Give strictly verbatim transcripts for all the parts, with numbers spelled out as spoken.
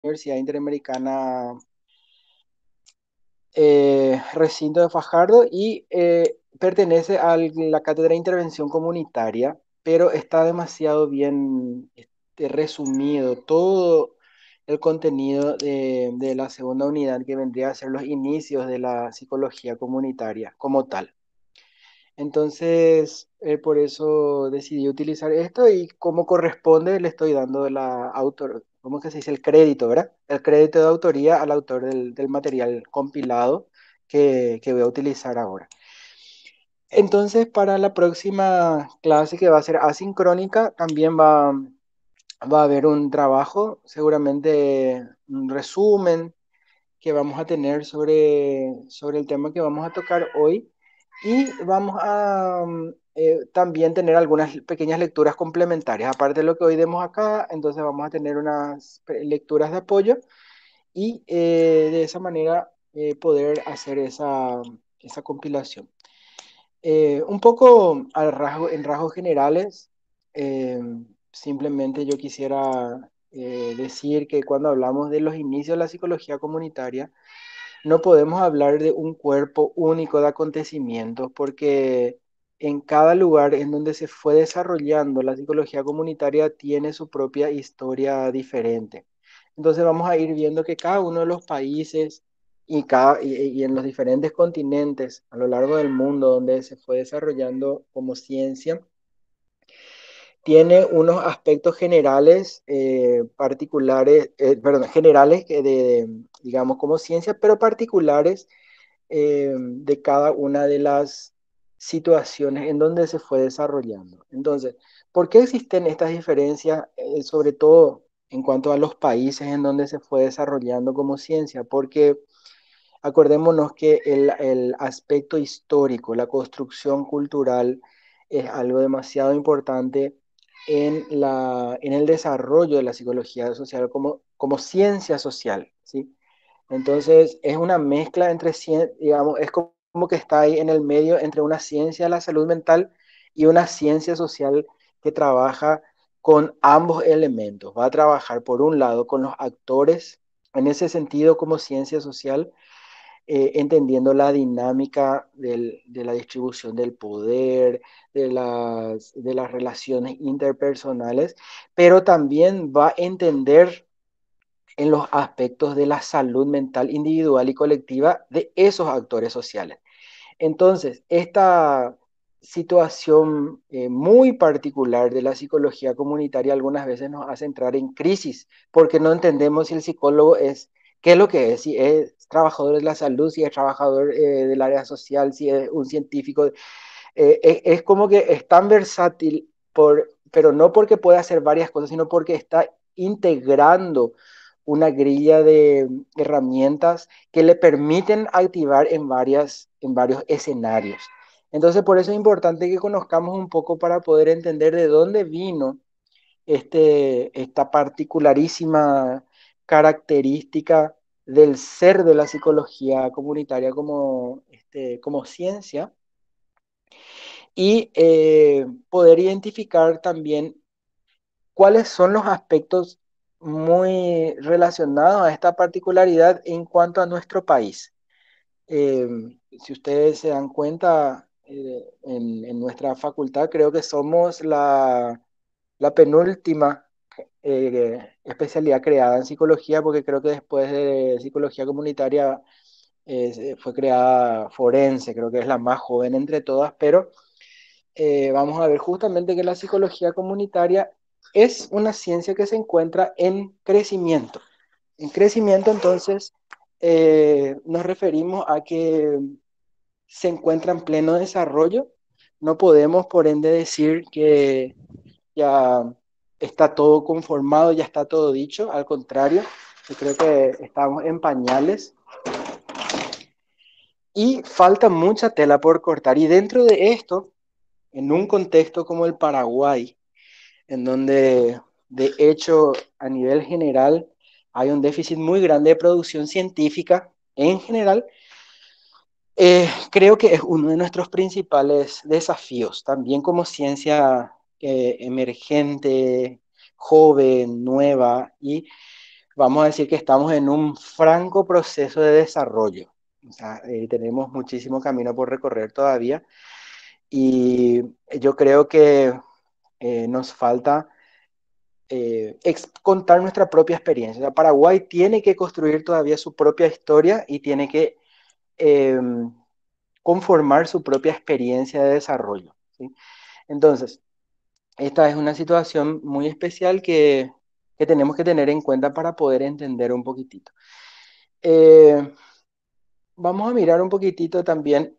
Universidad Interamericana, eh, recinto de Fajardo, y eh, pertenece a la Cátedra de Intervención Comunitaria, pero está demasiado bien este, resumido todo el contenido de, de la segunda unidad, que vendría a ser los inicios de la psicología comunitaria como tal. Entonces, eh, por eso decidí utilizar esto, y como corresponde le estoy dando la autor, ¿cómo que se dice? El crédito, ¿verdad? El crédito de autoría al autor del, del material compilado que, que voy a utilizar ahora. Entonces, para la próxima clase, que va a ser asincrónica, también va, va a haber un trabajo, seguramente un resumen que vamos a tener sobre, sobre el tema que vamos a tocar hoy, y vamos a mm, eh, también tener algunas pequeñas lecturas complementarias. Aparte de lo que hoy demos acá, entonces vamos a tener unas pe- lecturas de apoyo, y eh, de esa manera eh, poder hacer esa, esa compilación. Eh, un poco al rasgo, en rasgos generales, eh, simplemente yo quisiera eh, decir que cuando hablamos de los inicios de la psicología comunitaria, no podemos hablar de un cuerpo único de acontecimientos, porque en cada lugar en donde se fue desarrollando la psicología comunitaria tiene su propia historia diferente. Entonces vamos a ir viendo que cada uno de los países y, cada, y, y en los diferentes continentes a lo largo del mundo donde se fue desarrollando como ciencia, tiene unos aspectos generales, eh, particulares, eh, perdón, generales que de, de, digamos, como ciencia, pero particulares eh, de cada una de las situaciones en donde se fue desarrollando. Entonces, ¿por qué existen estas diferencias, eh, sobre todo en cuanto a los países en donde se fue desarrollando como ciencia? Porque acordémonos que el, el aspecto histórico, la construcción cultural, es algo demasiado importante en, la, en el desarrollo de la psicología social como, como ciencia social, ¿sí? Entonces, es una mezcla entre, cien- digamos, es como que está ahí en el medio entre una ciencia de la salud mental y una ciencia social que trabaja con ambos elementos. Va a trabajar, por un lado, con los actores, en ese sentido, como ciencia social, eh, entendiendo la dinámica del- de la distribución del poder, de las, de las relaciones interpersonales, pero también va a entender en los aspectos de la salud mental individual y colectiva de esos actores sociales. Entonces, esta situación eh, muy particular de la psicología comunitaria algunas veces nos hace entrar en crisis, porque no entendemos si el psicólogo es, qué es lo que es, si es trabajador de la salud, si es trabajador eh, del área social, si es un científico. Eh, es, es como que es tan versátil, por, pero no porque puede hacer varias cosas, sino porque está integrando una grilla de herramientas que le permiten activar en, varias, en varios escenarios. Entonces, por eso es importante que conozcamos un poco para poder entender de dónde vino este, esta particularísima característica del ser de la psicología comunitaria como, este, como ciencia, y eh, poder identificar también cuáles son los aspectos muy relacionados a esta particularidad en cuanto a nuestro país. Eh, si ustedes se dan cuenta, eh, en, en, nuestra facultad creo que somos la, la penúltima eh, especialidad creada en psicología, porque creo que después de psicología comunitaria eh, fue creada forense, creo que es la más joven entre todas, pero eh, vamos a ver justamente que la psicología comunitaria es una ciencia que se encuentra en crecimiento. En crecimiento, entonces, eh, nos referimos a que se encuentra en pleno desarrollo. No podemos, por ende, decir que ya está todo conformado, ya está todo dicho. Al contrario, yo creo que estamos en pañales y falta mucha tela por cortar. Y dentro de esto, en un contexto como el Paraguay, en donde de hecho a nivel general hay un déficit muy grande de producción científica en general, eh, creo que es uno de nuestros principales desafíos, también como ciencia eh, emergente, joven, nueva, y vamos a decir que estamos en un franco proceso de desarrollo. O sea, eh, tenemos muchísimo camino por recorrer todavía y yo creo que eh, nos falta eh, ex- contar nuestra propia experiencia. O sea, Paraguay tiene que construir todavía su propia historia y tiene que eh, conformar su propia experiencia de desarrollo, ¿sí? Entonces, esta es una situación muy especial que, que tenemos que tener en cuenta para poder entender un poquitito. Eh, Vamos a mirar un poquitito también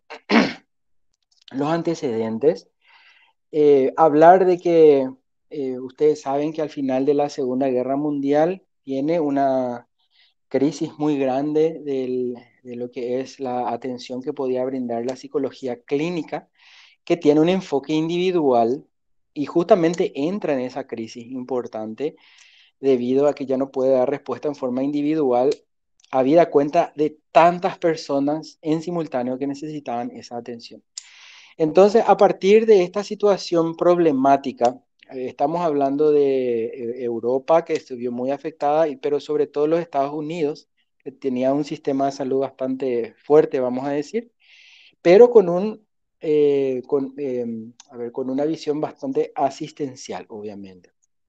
los antecedentes. Eh, hablar de que eh, ustedes saben que al final de la Segunda Guerra Mundial tiene una crisis muy grande del- de lo que es la atención que podía brindar la psicología clínica, que tiene un enfoque individual y justamente entra en esa crisis importante debido a que ya no puede dar respuesta en forma individual, habida cuenta de tantas personas en simultáneo que necesitaban esa atención. Entonces, a partir de esta situación problemática, eh, estamos hablando de eh, Europa, que estuvo muy afectada, y- pero sobre todo los Estados Unidos, que tenía un sistema de salud bastante fuerte, vamos a decir, pero con un, eh, con, eh, a ver, con una visión bastante asistencial, obviamente.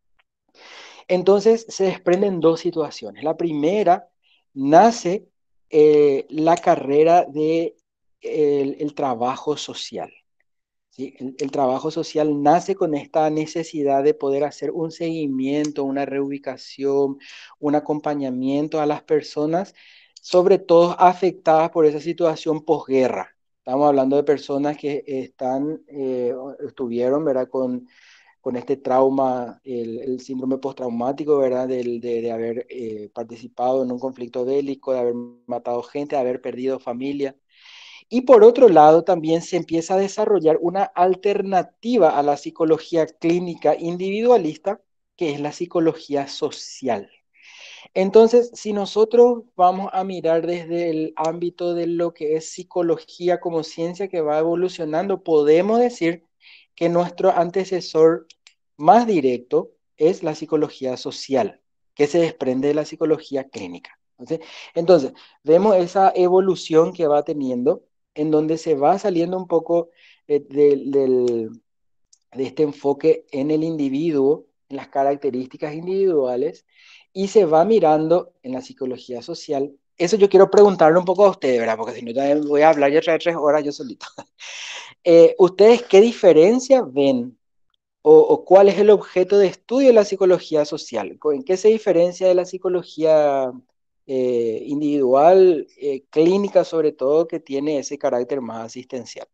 Entonces, se desprenden dos situaciones. La primera, nace eh, la carrera de el el trabajo social. ¿Sí? El, el trabajo social nace con esta necesidad de poder hacer un seguimiento, una reubicación, un acompañamiento a las personas, sobre todo afectadas por esa situación posguerra. Estamos hablando de personas que están, eh, estuvieron, ¿verdad? Con, con este trauma, el, el síndrome postraumático, ¿verdad? Del- de, de haber eh, participado en un conflicto bélico, de haber matado gente, de haber perdido familia. Y por otro lado, también se empieza a desarrollar una alternativa a la psicología clínica individualista, que es la psicología social. Entonces, si nosotros vamos a mirar desde el ámbito de lo que es psicología como ciencia que va evolucionando, podemos decir que nuestro antecesor más directo es la psicología social, que se desprende de la psicología clínica. Entonces, entonces vemos esa evolución que va teniendo, en donde se va saliendo un poco eh, del, del de este enfoque en el individuo, en las características individuales, y se va mirando en la psicología social. Eso yo quiero preguntarle un poco a ustedes, ¿verdad? Porque si no, también voy a hablar ya tres, tres horas yo solito. Eh, ¿ustedes qué diferencia ven o, o cuál es el objeto de estudio de la psicología social? ¿En qué se diferencia de la psicología eh, individual, eh, clínica sobre todo, que tiene ese carácter más asistencial?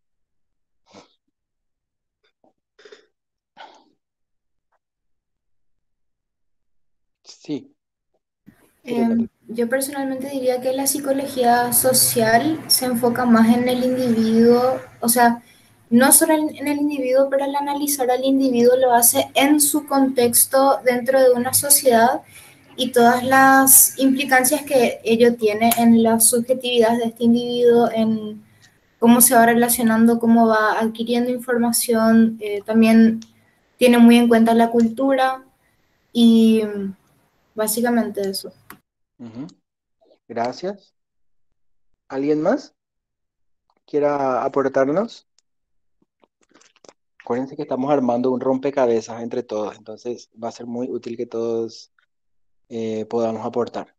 Sí, sí, Renata. Em, yo personalmente diría que la psicología social se enfoca más en el individuo, o sea, no solo en, en el individuo, pero al analizar al individuo lo hace en su contexto dentro de una sociedad y todas las implicancias que ello tiene en la subjetividad de este individuo, en cómo se va relacionando, cómo va adquiriendo información, eh, también tiene muy en cuenta la cultura y mm, básicamente eso. Ujú. Gracias. ¿Alguien más quiera aportarnos? Acuérdense que estamos armando un rompecabezas entre todos, entonces va a ser muy útil que todos eh, podamos aportar.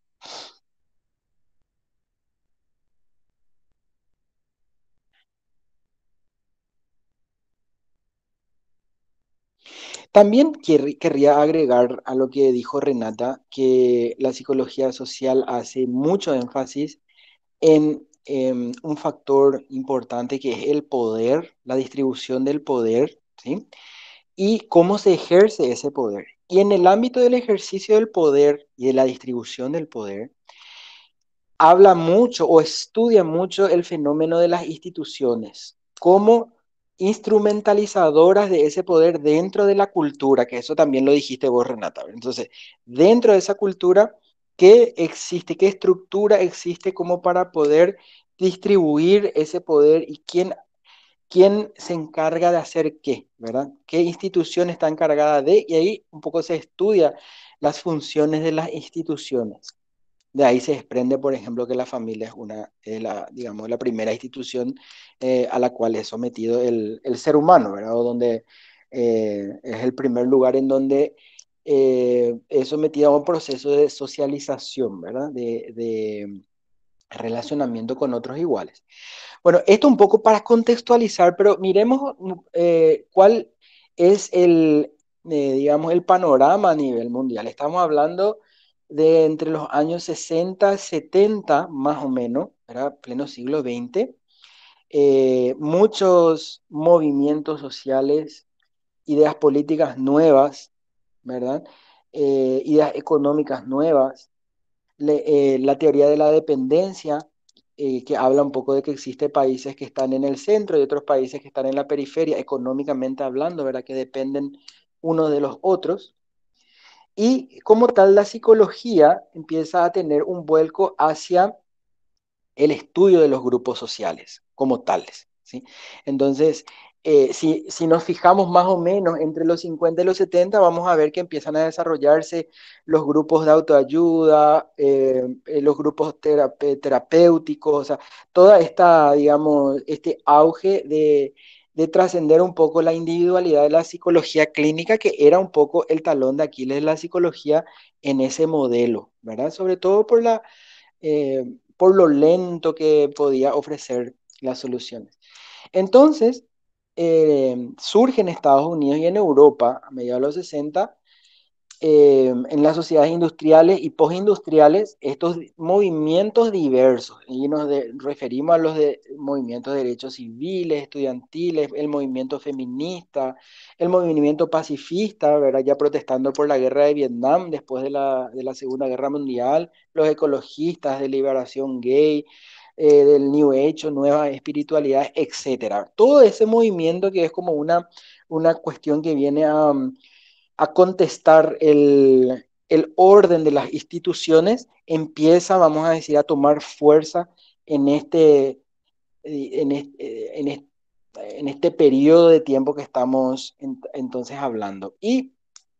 También querr- querría agregar a lo que dijo Renata, que la psicología social hace mucho énfasis en em, un factor importante que es el poder, la distribución del poder, ¿sí? Y cómo se ejerce ese poder. Y en el ámbito del ejercicio del poder y de la distribución del poder, habla mucho o estudia mucho el fenómeno de las instituciones como instrumentalizadoras de ese poder dentro de la cultura, que eso también lo dijiste vos, Renata. Entonces, dentro de esa cultura, ¿qué existe? ¿Qué estructura existe como para poder distribuir ese poder y quién quién se encarga de hacer qué, ¿verdad? ¿Qué institución está encargada de? Y ahí un poco se estudia las funciones de las instituciones. De ahí se desprende, por ejemplo, que la familia es una, es la, digamos, la primera institución eh, a la cual es sometido el, el ser humano, ¿verdad? O donde eh, es el primer lugar en donde eh, es sometido a un proceso de socialización, ¿verdad? De, de relacionamiento con otros iguales. Bueno, esto un poco para contextualizar, pero miremos eh, cuál es el, eh, digamos, el panorama a nivel mundial. Estamos hablando de entre los años sesenta, setenta, más o menos, era pleno siglo veinte, eh, muchos movimientos sociales, ideas políticas nuevas, ¿verdad? Eh, ideas económicas nuevas, le- eh, la teoría de la dependencia, eh, que habla un poco de que existen países que están en el centro y otros países que están en la periferia, económicamente hablando, ¿verdad? Que dependen unos de los otros. Y como tal, la psicología empieza a tener un vuelco hacia el estudio de los grupos sociales como tales, ¿sí? Entonces, eh, si, si nos fijamos más o menos entre los cincuenta y los setenta, vamos a ver que empiezan a desarrollarse los grupos de autoayuda, eh, eh, los grupos terap- terapéuticos, o sea, toda esta, digamos, este auge de, de trascender un poco la individualidad de la psicología clínica, que era un poco el talón de Aquiles de la psicología en ese modelo, ¿verdad? Sobre todo por la eh, por lo lento que podía ofrecer las soluciones. Entonces, eh, surge en Estados Unidos y en Europa, a mediados de los sesenta, eh, en las sociedades industriales y postindustriales, estos movimientos diversos, y nos de, referimos a los de movimientos de derechos civiles, estudiantiles, el movimiento feminista, el movimiento pacifista, ¿verdad? Ya protestando por la guerra de Vietnam después de la, de la Segunda Guerra Mundial, los ecologistas de liberación gay, eh, del New Age o nuevas espiritualidades, etcétera. Todo ese movimiento que es como una, una cuestión que viene a a contestar el, el orden de las instituciones, empieza, vamos a decir, a tomar fuerza en este, en este, en este, en este periodo de tiempo que estamos en, entonces hablando. Y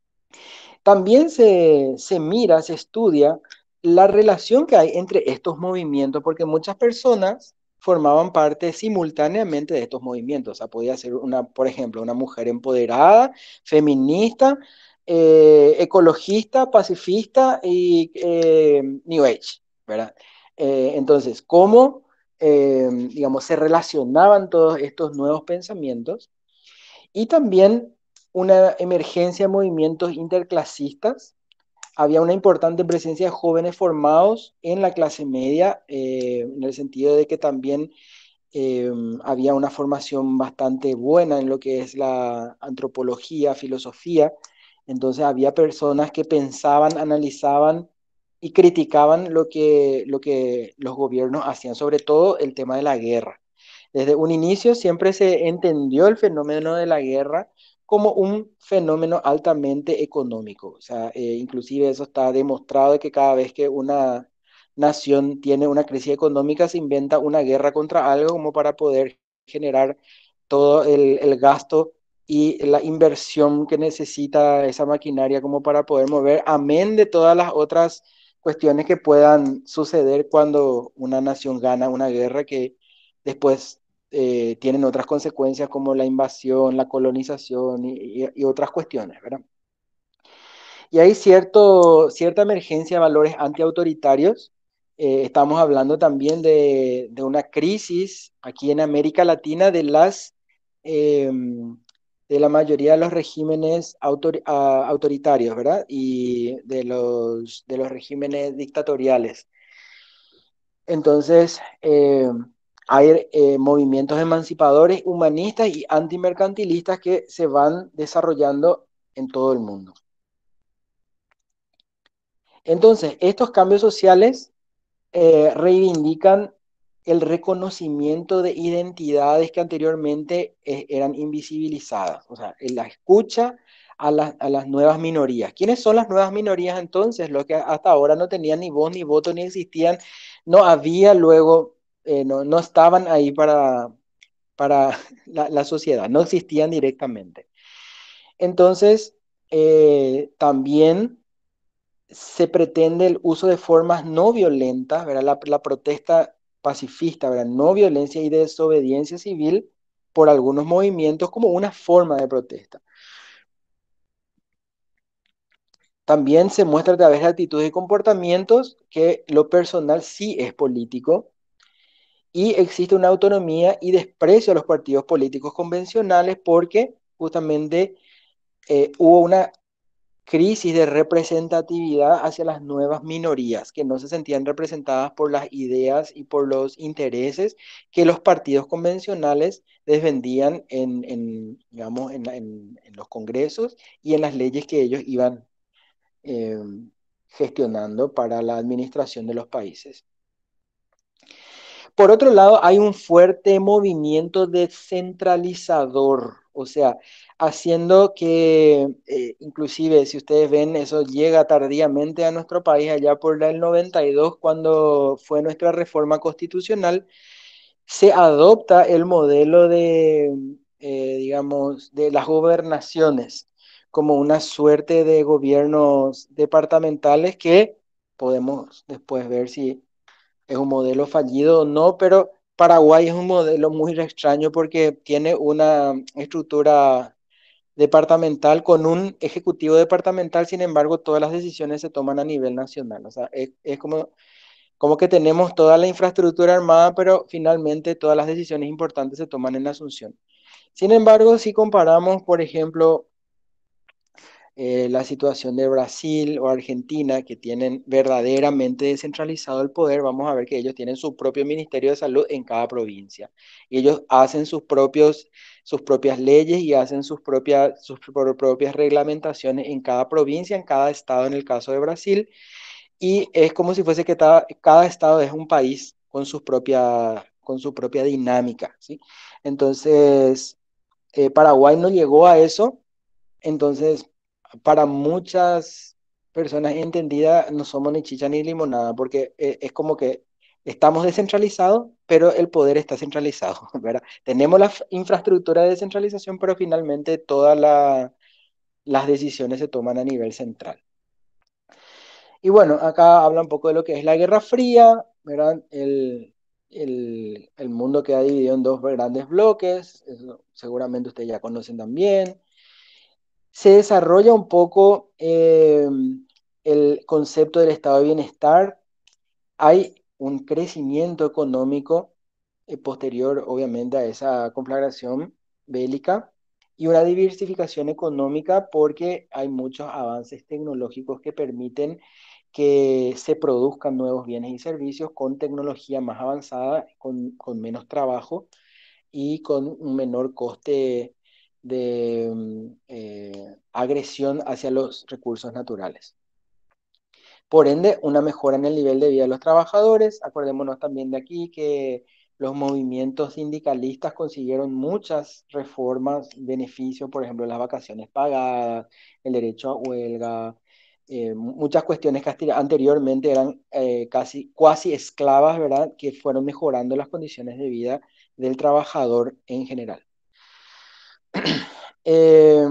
también se, se mira, se estudia la relación que hay entre estos movimientos, porque muchas personas formaban parte simultáneamente de estos movimientos. O sea, podía ser una, por ejemplo, una mujer empoderada, feminista, eh, ecologista, pacifista y eh, New Age, ¿verdad? Eh, entonces, ¿cómo, eh, digamos, se relacionaban todos estos nuevos pensamientos? Y también una emergencia de movimientos interclasistas. Había una importante presencia de jóvenes formados en la clase media, eh, en el sentido de que también eh, había una formación bastante buena en lo que es la antropología, filosofía. Entonces había personas que pensaban, analizaban y criticaban lo que, lo que los gobiernos hacían, sobre todo el tema de la guerra. Desde un inicio siempre se entendió el fenómeno de la guerra como un fenómeno altamente económico. O sea, eh, inclusive eso está demostrado de que cada vez que una nación tiene una crisis económica se inventa una guerra contra algo como para poder generar todo el, el gasto y la inversión que necesita esa maquinaria como para poder mover, amén de todas las otras cuestiones que puedan suceder cuando una nación gana una guerra que después eh, tienen otras consecuencias como la invasión, la colonización y, y, y otras cuestiones, ¿verdad? Y hay cierto, cierta emergencia de valores antiautoritarios. Eh, estamos hablando también de, de, una crisis aquí en América Latina de las eh, de la mayoría de los regímenes autor, uh, autoritarios, ¿verdad? Y de los, de los regímenes dictatoriales. Entonces, eh, hay eh, movimientos emancipadores, humanistas y antimercantilistas que se van desarrollando en todo el mundo. Entonces, estos cambios sociales eh, reivindican el reconocimiento de identidades que anteriormente eh, eran invisibilizadas, o sea, la escucha a, la, a, las nuevas minorías. ¿Quiénes son las nuevas minorías entonces? Los que hasta ahora no tenían ni voz ni voto ni existían, no había luego, eh, no, no estaban ahí para, para la, la sociedad, no existían directamente. Entonces, eh, también se pretende el uso de formas no violentas, ¿verdad? La, la protesta pacifista, ¿verdad? No violencia y desobediencia civil por algunos movimientos como una forma de protesta. También se muestra a través de actitudes y comportamientos que lo personal sí es político y existe una autonomía y desprecio a los partidos políticos convencionales porque justamente eh, hubo una crisis de representatividad hacia las nuevas minorías que no se sentían representadas por las ideas y por los intereses que los partidos convencionales les vendían en, en, digamos, en, en, en los congresos y en las leyes que ellos iban eh, gestionando para la administración de los países. Por otro lado, hay un fuerte movimiento descentralizador, o sea, haciendo que, eh, inclusive, si ustedes ven, eso llega tardíamente a nuestro país, allá por el noventa y dos, cuando fue nuestra reforma constitucional, se adopta el modelo de, eh, digamos, de las gobernaciones como una suerte de gobiernos departamentales que podemos después ver si es un modelo fallido o no, pero Paraguay es un modelo muy extraño porque tiene una estructura departamental con un ejecutivo departamental, sin embargo, todas las decisiones se toman a nivel nacional. O sea, es, es como, como que tenemos toda la infraestructura armada, pero finalmente todas las decisiones importantes se toman en Asunción. Sin embargo, si comparamos, por ejemplo, eh, la situación de Brasil o Argentina, que tienen verdaderamente descentralizado el poder, vamos a ver que ellos tienen su propio Ministerio de Salud en cada provincia. Y ellos hacen sus, propios, sus propias leyes y hacen sus propias, sus propias reglamentaciones en cada provincia, en cada estado, en el caso de Brasil. Y es como si fuese que cada, cada estado es un país con, sus propia, con su propia dinámica, ¿sí? Entonces, eh, Paraguay no llegó a eso, entonces, para muchas personas entendidas, no somos ni chicha ni limonada, porque eh, es como que estamos descentralizados, pero el poder está centralizado, ¿verdad? Tenemos la f- infraestructura de descentralización, pero finalmente todas la- las decisiones se toman a nivel central. Y bueno, acá habla un poco de lo que es la Guerra Fría, ¿verdad? El, el, el mundo queda dividido en dos grandes bloques, eso seguramente ustedes ya conocen también. Se desarrolla un poco eh, el concepto del estado de bienestar. Hay un crecimiento económico eh, posterior, obviamente, a esa conflagración bélica y una diversificación económica porque hay muchos avances tecnológicos que permiten que se produzcan nuevos bienes y servicios con tecnología más avanzada, con, con menos trabajo y con un menor coste de mm, eh, agresión hacia los recursos naturales. Por ende, una mejora en el nivel de vida de los trabajadores. Acordémonos también de aquí que los movimientos sindicalistas consiguieron muchas reformas, beneficios, por ejemplo, las vacaciones pagadas, el derecho a huelga, eh, muchas cuestiones que anteriormente eran eh, casi cuasi esclavas, ¿verdad? Que fueron mejorando las condiciones de vida del trabajador en general. Eh,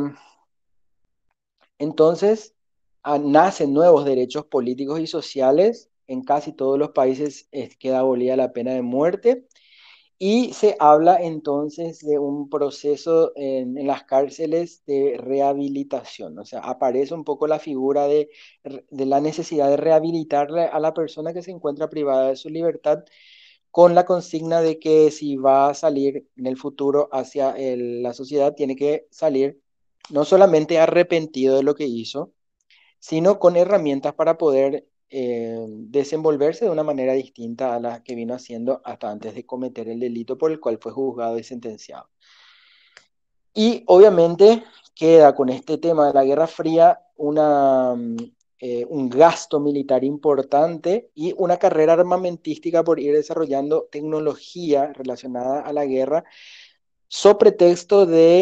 entonces, ah, nacen nuevos derechos políticos y sociales. En casi todos los países eh, queda abolida la pena de muerte. Y se habla entonces de un proceso en, en las cárceles de rehabilitación. O sea, aparece un poco la figura de, de la necesidad de rehabilitarle a la persona que se encuentra privada de su libertad con la consigna de que si va a salir en el futuro hacia el- la sociedad, tiene que salir no solamente arrepentido de lo que hizo, sino con herramientas para poder eh, desenvolverse de una manera distinta a la que vino haciendo hasta antes de cometer el delito por el cual fue juzgado y sentenciado. Y obviamente queda con este tema de la Guerra Fría una, mm, eh, un gasto militar importante y una carrera armamentística por ir desarrollando tecnología relacionada a la guerra, so pretexto de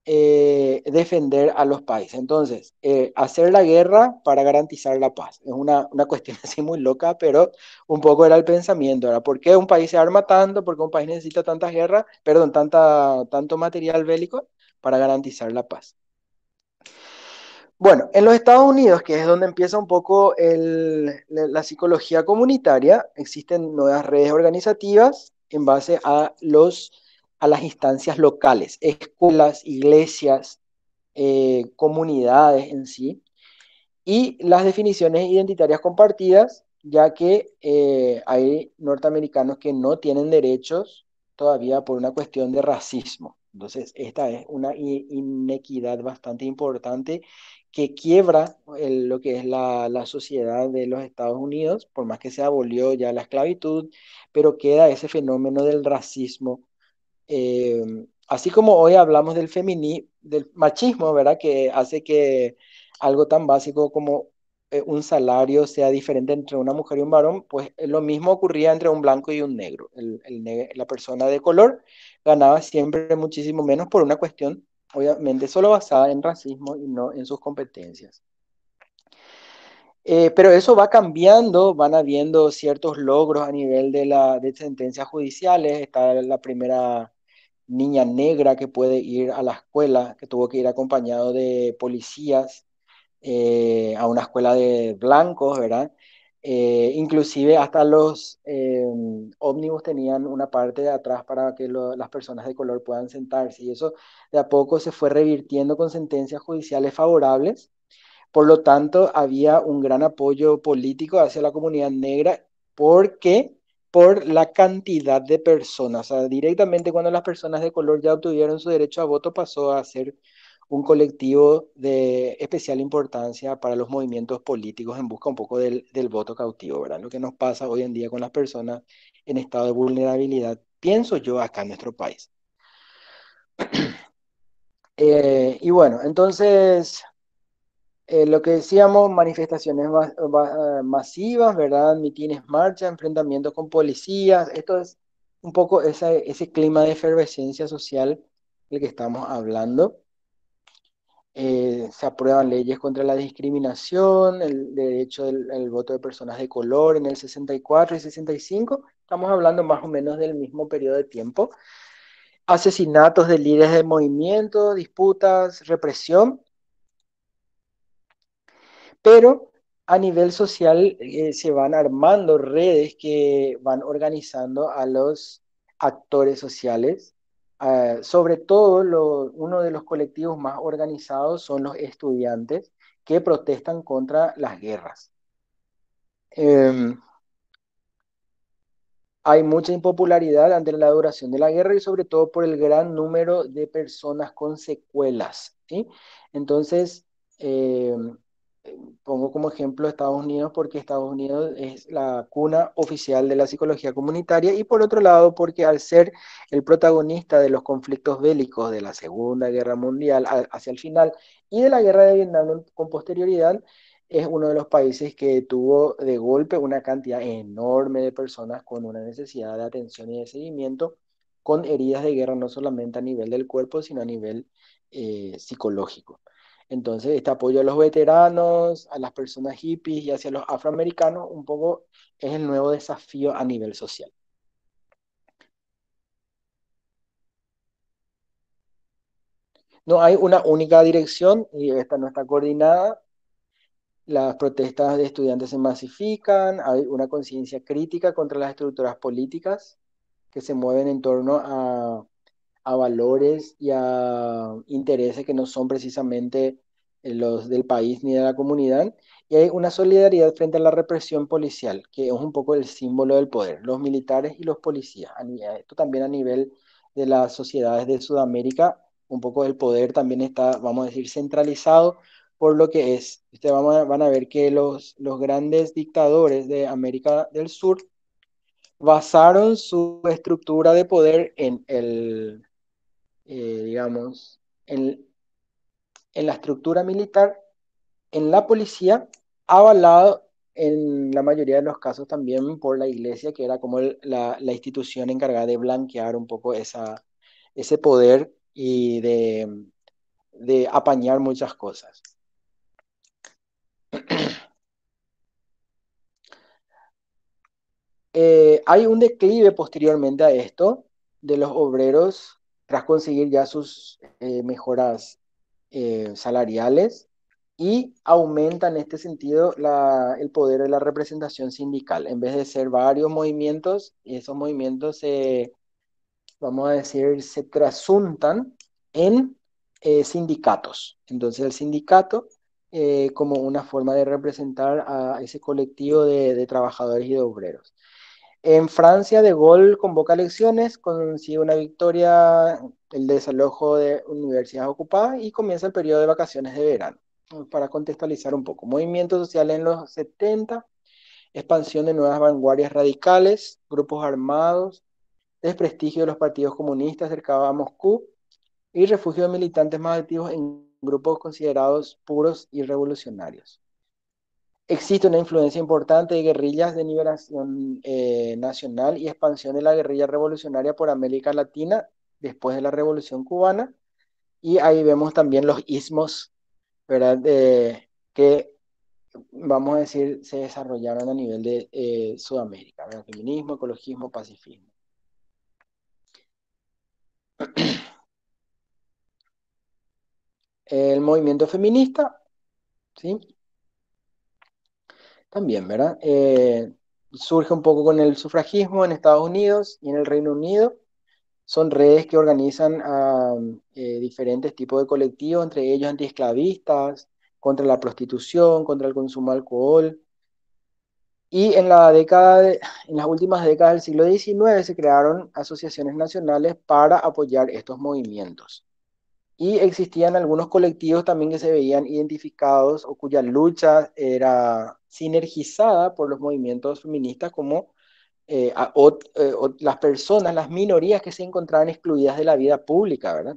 eh, defender a los países. Entonces, eh, hacer la guerra para garantizar la paz. Es una, una cuestión así muy loca, pero un poco era el pensamiento. ¿Verdad? ¿Por qué un país se arma tanto? ¿Por qué un país necesita tantas guerras? Perdón, tanta, tanto material bélico para garantizar la paz. Bueno, en los Estados Unidos, que es donde empieza un poco el, la psicología comunitaria, existen nuevas redes organizativas en base a, los, a las instancias locales, escuelas, iglesias, eh, comunidades en sí, y las definiciones identitarias compartidas, ya que eh, hay norteamericanos que no tienen derechos todavía por una cuestión de racismo. Entonces, esta es una inequidad bastante importante que quiebra el, lo que es la, la sociedad de los Estados Unidos, por más que se abolió ya la esclavitud, pero queda ese fenómeno del racismo, eh, así como hoy hablamos del feminismo, del machismo, ¿verdad? Que hace que algo tan básico como eh, un salario sea diferente entre una mujer y un varón, pues eh, lo mismo ocurría entre un blanco y un negro. El, el ne la persona de color ganaba siempre muchísimo menos por una cuestión, obviamente, solo basada en racismo y no en sus competencias. Eh, pero eso va cambiando, van habiendo ciertos logros a nivel de, la, de sentencias judiciales. Está la primera niña negra que puede ir a la escuela, que tuvo que ir acompañado de policías eh, a una escuela de blancos, ¿verdad? Eh, inclusive hasta los eh, ómnibus tenían una parte de atrás para que lo, las personas de color puedan sentarse, y eso de a poco se fue revirtiendo con sentencias judiciales favorables. Por lo tanto, había un gran apoyo político hacia la comunidad negra porque por la cantidad de personas. O sea, directamente cuando las personas de color ya obtuvieron su derecho a voto, pasó a ser un colectivo de especial importancia para los movimientos políticos en busca un poco del, del voto cautivo, ¿verdad? Lo que nos pasa hoy en día con las personas en estado de vulnerabilidad, pienso yo, acá en nuestro país. Eh, y bueno, entonces eh, lo que decíamos, manifestaciones ma- ma- masivas, ¿verdad? Mitines, marchas, enfrentamientos con policías. Esto es un poco ese, ese clima de efervescencia social del que estamos hablando. Eh, se aprueban leyes contra la discriminación, el derecho del el voto de personas de color en el sesenta y cuatro y sesenta y cinco. Estamos hablando más o menos del mismo periodo de tiempo. Asesinatos de líderes de movimiento, disputas, represión. Pero a nivel social eh, se van armando redes que van organizando a los actores sociales. Uh, sobre todo, lo, uno de los colectivos más organizados son los estudiantes que protestan contra las guerras. Eh, hay mucha impopularidad ante la duración de la guerra y sobre todo por el gran número de personas con secuelas, ¿sí? Entonces, eh, pongo como ejemplo Estados Unidos porque Estados Unidos es la cuna oficial de la psicología comunitaria, y por otro lado porque al ser el protagonista de los conflictos bélicos de la Segunda Guerra Mundial hacia el final y de la Guerra de Vietnam con posterioridad, es uno de los países que tuvo de golpe una cantidad enorme de personas con una necesidad de atención y de seguimiento, con heridas de guerra no solamente a nivel del cuerpo, sino a nivel eh, psicológico. Entonces, este apoyo a los veteranos, a las personas hippies y hacia los afroamericanos, un poco es el nuevo desafío a nivel social. No hay una única dirección y esta no está coordinada. Las protestas de estudiantes se masifican, hay una conciencia crítica contra las estructuras políticas que se mueven en torno a, a valores y a intereses que no son precisamente los del país ni de la comunidad. Y hay una solidaridad frente a la represión policial, que es un poco el símbolo del poder, los militares y los policías. Esto también a nivel de las sociedades de Sudamérica, un poco el poder también está, vamos a decir, centralizado por lo que es. Ustedes van a, van a ver que los, los grandes dictadores de América del Sur basaron su estructura de poder en el, eh, digamos, en, en la estructura militar, en la policía, avalado en la mayoría de los casos también por la iglesia, que era como el, la, la, institución encargada de blanquear un poco esa, ese poder y de de apañar muchas cosas. Eh, hay un declive posteriormente a esto de los obreros tras conseguir ya sus eh, mejoras eh, salariales y aumenta en este sentido la, el poder de la representación sindical. En vez de ser varios movimientos, y esos movimientos se, vamos a decir, se trasuntan en eh, sindicatos. Entonces el sindicato eh, como una forma de representar a ese colectivo de, de trabajadores y de obreros. En Francia, De Gaulle convoca elecciones, consigue una victoria, el desalojo de universidades ocupadas y comienza el periodo de vacaciones de verano. Para contextualizar un poco, movimientos sociales en los setenta, expansión de nuevas vanguardias radicales, grupos armados, desprestigio de los partidos comunistas cercanos a Moscú y refugio de militantes más activos en grupos considerados puros y revolucionarios. Existe una influencia importante de guerrillas de liberación eh, nacional y expansión de la guerrilla revolucionaria por América Latina después de la Revolución Cubana. Y ahí vemos también los ismos, ¿verdad? De, que, vamos a decir, se desarrollaron a nivel de eh, Sudamérica, ¿verdad? Feminismo, ecologismo, pacifismo. El movimiento feminista, ¿sí? También, ¿verdad? Eh, surge un poco con el sufragismo en Estados Unidos y en el Reino Unido. Son redes que organizan a eh, diferentes tipos de colectivos, entre ellos antiesclavistas, contra la prostitución, contra el consumo de alcohol. Y en la década de- en las últimas décadas del siglo diecinueve se crearon asociaciones nacionales para apoyar estos movimientos. Y existían algunos colectivos también que se veían identificados o cuya lucha era sinergizada por los movimientos feministas como eh, a, o, eh, o las personas, las minorías que se encontraban excluidas de la vida pública, ¿verdad?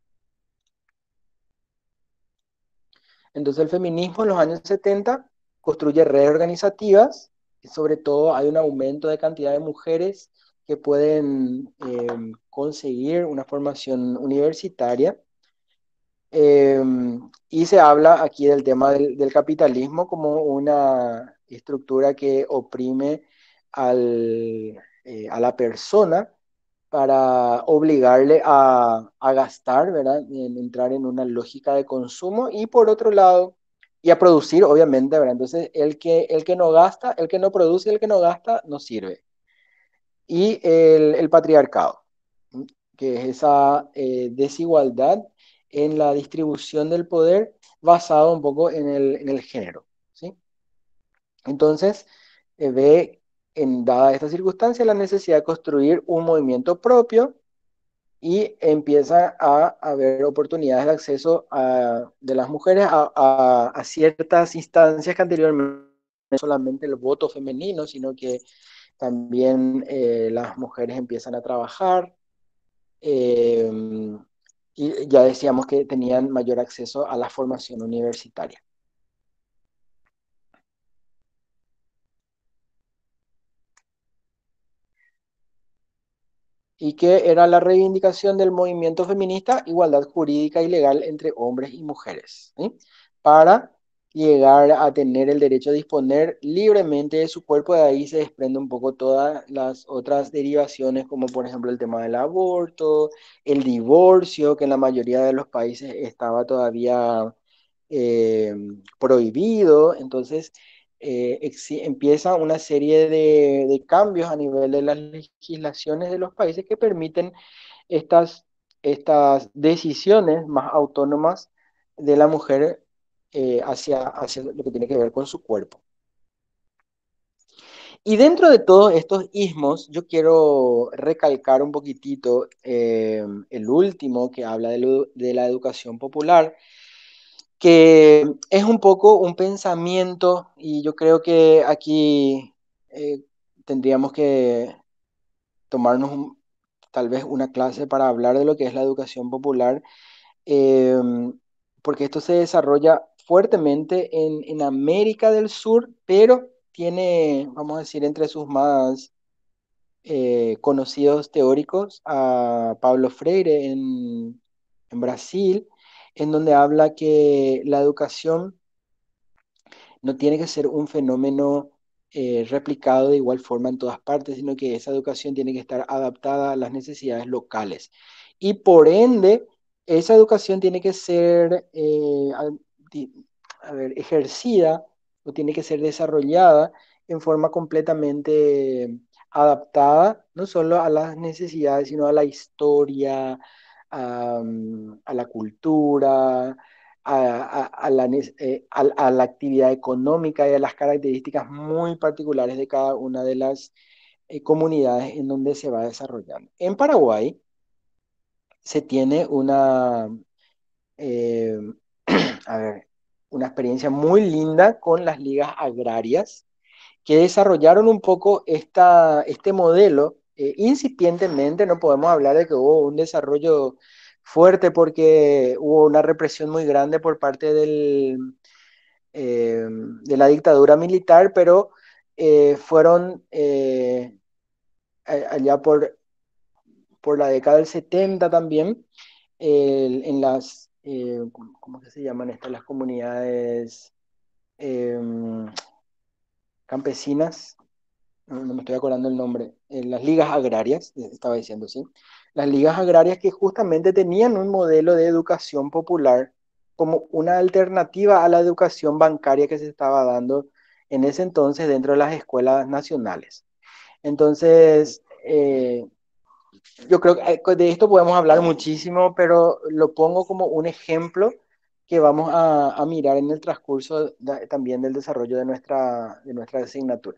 Entonces el feminismo en los años setenta construye redes organizativas y sobre todo hay un aumento de cantidad de mujeres que pueden eh, conseguir una formación universitaria. Eh, y se habla aquí del tema del, del capitalismo como una estructura que oprime al, eh, a la persona para obligarle a, a gastar, ¿verdad? En entrar en una lógica de consumo y por otro lado, y a producir, obviamente, ¿verdad? Entonces, el que, el que no gasta, el que no produce, el que no gasta, no sirve. Y el, el patriarcado, ¿m? Que es esa eh, desigualdad en la distribución del poder basado un poco en el, en el género, ¿sí? Entonces, eh, ve en dada esta circunstancia la necesidad de construir un movimiento propio y empieza a haber oportunidades de acceso a, de las mujeres a, a, a, ciertas instancias que anteriormente no solamente el voto femenino, sino que también eh, las mujeres empiezan a trabajar eh, y ya decíamos que tenían mayor acceso a la formación universitaria. Y que era la reivindicación del movimiento feminista, igualdad jurídica y legal entre hombres y mujeres, ¿sí? Para llegar a tener el derecho a disponer libremente de su cuerpo. De ahí se desprende un poco todas las otras derivaciones, como por ejemplo el tema del aborto, el divorcio, que en la mayoría de los países estaba todavía eh, prohibido. Entonces, eh, empieza una serie de, de cambios a nivel de las legislaciones de los países que permiten estas, estas decisiones más autónomas de la mujer eh, hacia, hacia lo que tiene que ver con su cuerpo. Y dentro de todos estos ismos, yo quiero recalcar un poquitito eh, el último que habla de, lo, de la educación popular, que es un poco un pensamiento, y yo creo que aquí eh, tendríamos que tomarnos un, tal vez una clase para hablar de lo que es la educación popular, eh, porque esto se desarrolla fuertemente en, en América del Sur, pero tiene, vamos a decir, entre sus más eh, conocidos teóricos a Paulo Freire en, en Brasil en donde habla que la educación no tiene que ser un fenómeno eh, replicado de igual forma en todas partes, sino que esa educación tiene que estar adaptada a las necesidades locales. Y por ende, esa educación tiene que ser eh, a, a ver, ejercida o tiene que ser desarrollada en forma completamente adaptada, no solo a las necesidades, sino a la historia, a, a la cultura, a, a, a, la, eh, a, a, la, actividad económica y a las características muy particulares de cada una de las eh, comunidades en donde se va desarrollando. En Paraguay se tiene una, eh, a ver, una experiencia muy linda con las ligas agrarias que desarrollaron un poco esta, este modelo eh, incipientemente. No podemos hablar de que hubo un desarrollo fuerte porque hubo una represión muy grande por parte del, eh, de la dictadura militar, pero eh, fueron eh, allá por, por la década del setenta también, eh, en las, eh, ¿cómo que se llaman estas? Las comunidades eh, campesinas, no, no me estoy acordando el nombre, eh, las ligas agrarias, estaba diciendo, ¿sí? Las ligas agrarias que justamente tenían un modelo de educación popular como una alternativa a la educación bancaria que se estaba dando en ese entonces dentro de las escuelas nacionales. Entonces, eh, yo creo que eh, de esto podemos hablar muchísimo, pero lo pongo como un ejemplo que vamos a, a mirar en el transcurso de, también del desarrollo de nuestra, de nuestra asignatura.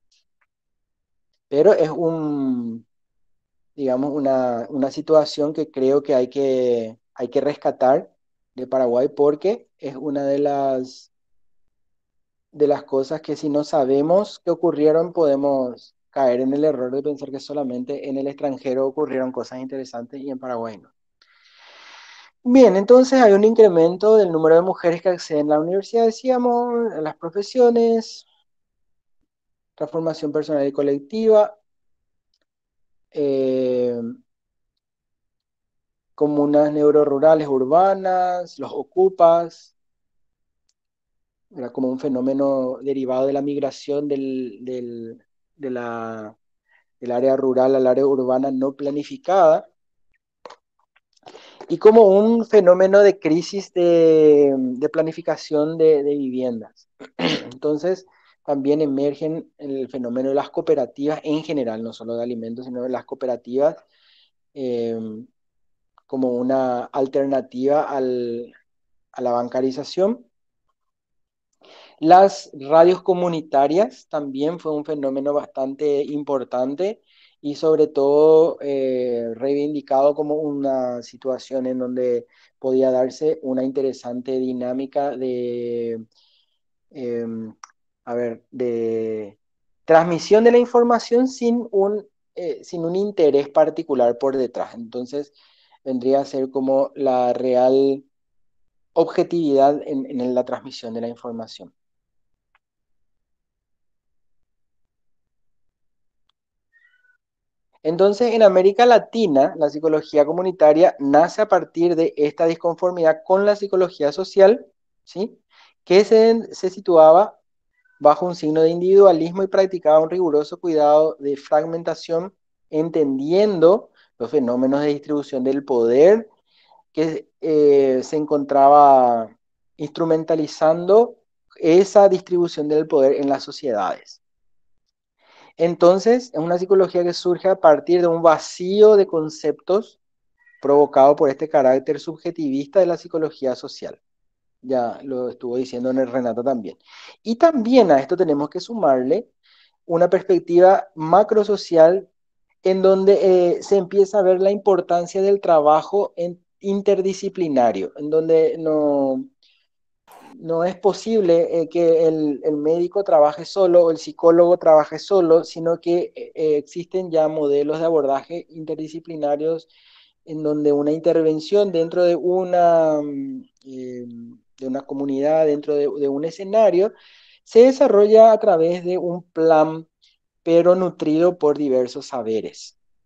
Pero es un, digamos, una, una situación que creo que hay que, hay que rescatar de Paraguay porque es una de las, de las cosas que si no sabemos que ocurrieron podemos caer en el error de pensar que solamente en el extranjero ocurrieron cosas interesantes y en Paraguay no. Bien, entonces hay un incremento del número de mujeres que acceden a la universidad, decíamos, a las profesiones, transformación personal y colectiva, eh, comunas neurorurales urbanas, los ocupas, era como un fenómeno derivado de la migración del, del, de la, del área rural al área urbana no planificada, y como un fenómeno de crisis de, de planificación de, de viviendas. Entonces, también emergen el fenómeno de las cooperativas en general, no solo de alimentos, sino de las cooperativas eh, como una alternativa al, a la bancarización. Las radios comunitarias también fue un fenómeno bastante importante y sobre todo eh, reivindicado como una situación en donde podía darse una interesante dinámica de, eh, a ver, de transmisión de la información sin un, eh, sin un interés particular por detrás. Entonces vendría a ser como la real objetividad en, en la transmisión de la información. Entonces, en América Latina, la psicología comunitaria nace a partir de esta disconformidad con la psicología social, ¿sí? Que se, se situaba bajo un signo de individualismo y practicaba un riguroso cuidado de fragmentación, entendiendo los fenómenos de distribución del poder que eh, se encontraba instrumentalizando esa distribución del poder en las sociedades. Entonces, es una psicología que surge a partir de un vacío de conceptos provocado por este carácter subjetivista de la psicología social. Ya lo estuvo diciendo en el Renato también. Y también a esto tenemos que sumarle una perspectiva macrosocial en donde eh, se empieza a ver la importancia del trabajo en, interdisciplinario, en donde no, no es posible eh, que el, el, médico trabaje solo o el psicólogo trabaje solo, sino que eh, existen ya modelos de abordaje interdisciplinarios en donde una intervención dentro de una, eh, de una comunidad, dentro de, de un escenario, se desarrolla a través de un plan, pero nutrido por diversos saberes.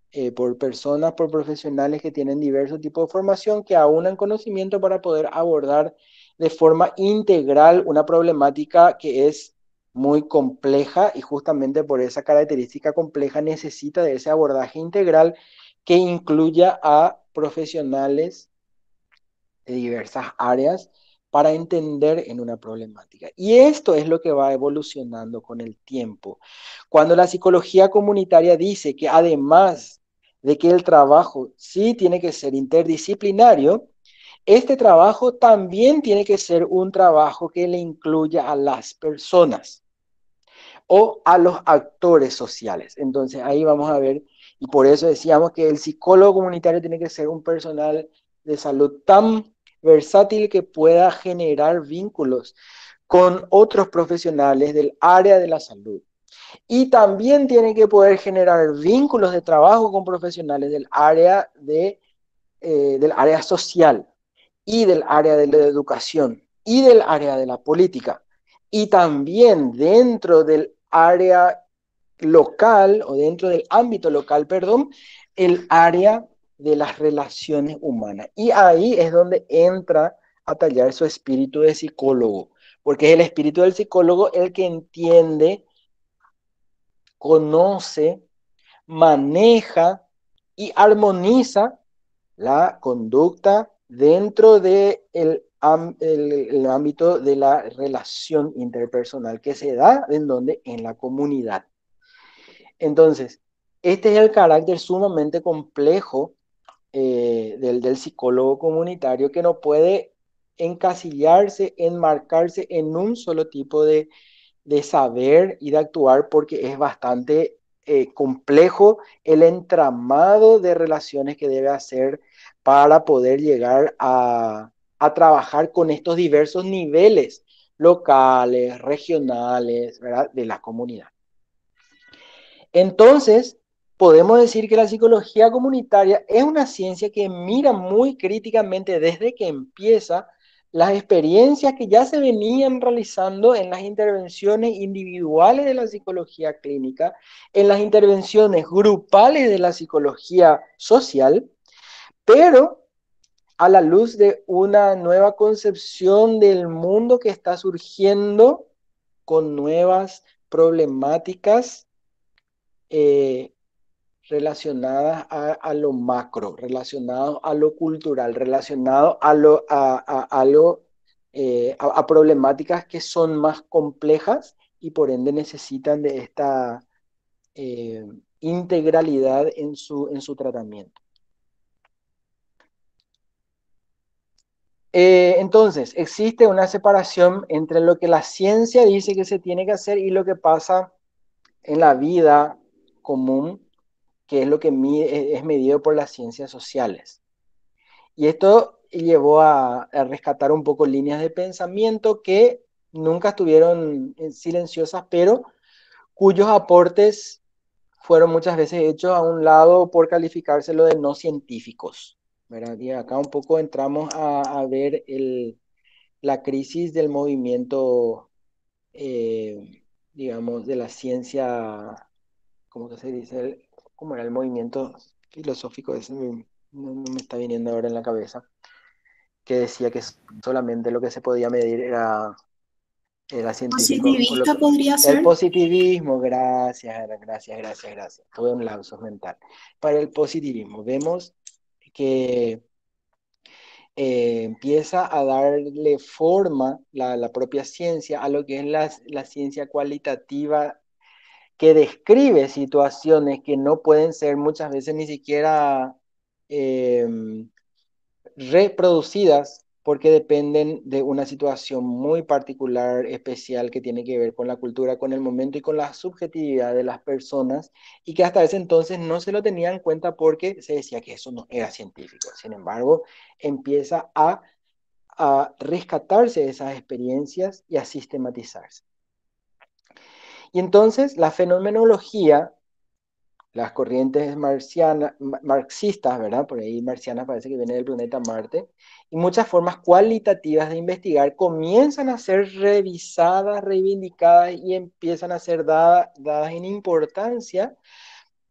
eh, por personas, por profesionales que tienen diversos tipos de formación, que aunan conocimiento para poder abordar de forma integral una problemática que es muy compleja y justamente por esa característica compleja necesita de ese abordaje integral que incluya a profesionales de diversas áreas para entender en una problemática. Y esto es lo que va evolucionando con el tiempo. Cuando la psicología comunitaria dice que además de que el trabajo sí tiene que ser interdisciplinario, este trabajo también tiene que ser un trabajo que le incluya a las personas o a los actores sociales. Entonces ahí vamos a ver, y por eso decíamos que el psicólogo comunitario tiene que ser un personal de salud tan versátil que pueda generar vínculos con otros profesionales del área de la salud. Y también tiene que poder generar vínculos de trabajo con profesionales del área, de, eh, del área social y del área de la educación y del área de la política. Y también dentro del área local o dentro del ámbito local, perdón, el área de las relaciones humanas. Y ahí es donde entra a tallar su espíritu de psicólogo, porque es el espíritu del psicólogo el que entiende, conoce, maneja y armoniza la conducta dentro del de el, el ámbito de la relación interpersonal que se da en donde en la comunidad. Entonces, este es el carácter sumamente complejo eh, del, del psicólogo comunitario que no puede encasillarse, enmarcarse en un solo tipo de, de saber y de actuar porque es bastante eh, complejo el entramado de relaciones que debe hacer para poder llegar a, a trabajar con estos diversos niveles locales, regionales, ¿verdad? De la comunidad. Entonces, podemos decir que la psicología comunitaria es una ciencia que mira muy críticamente desde que empieza las experiencias que ya se venían realizando en las intervenciones individuales de la psicología clínica, en las intervenciones grupales de la psicología social, pero a la luz de una nueva concepción del mundo que está surgiendo con nuevas problemáticas eh, relacionadas a, a, lo macro, relacionadas a lo cultural, relacionadas a, lo, a, a, a, lo, eh, a, a problemáticas que son más complejas y por ende necesitan de esta eh, integralidad en su, en su tratamiento. Eh, entonces, existe una separación entre lo que la ciencia dice que se tiene que hacer y lo que pasa en la vida común, que es lo que mide, es medido por las ciencias sociales. Y esto llevó a, a rescatar un poco líneas de pensamiento que nunca estuvieron silenciosas, pero cuyos aportes fueron muchas veces hechos a un lado por calificárselo de no científicos, ¿verdad? Y acá un poco entramos a, a ver el, la crisis del movimiento, eh, digamos, de la ciencia, ¿cómo que se dice? ¿Cómo era el movimiento filosófico? Ese no, no me está viniendo ahora en la cabeza, que decía que solamente lo que se podía medir era, era científico. O lo Positivista que, podría el ser. positivismo, gracias, gracias, gracias, gracias. Tuve un lapsus mental. Para el positivismo, vemos que eh, empieza a darle forma la, la, propia ciencia a lo que es la, la ciencia cualitativa que describe situaciones que no pueden ser muchas veces ni siquiera eh, reproducidas porque dependen de una situación muy particular, especial, que tiene que ver con la cultura, con el momento y con la subjetividad de las personas, y que hasta ese entonces no se lo tenía en cuenta porque se decía que eso no era científico. Sin embargo, empieza a, a rescatarse esas experiencias y a sistematizarse. Y entonces la fenomenología, las corrientes marcianas, marxistas, ¿verdad? Por ahí marcianas parece que viene del planeta Marte, y muchas formas cualitativas de investigar comienzan a ser revisadas, reivindicadas y empiezan a ser dada, dadas en importancia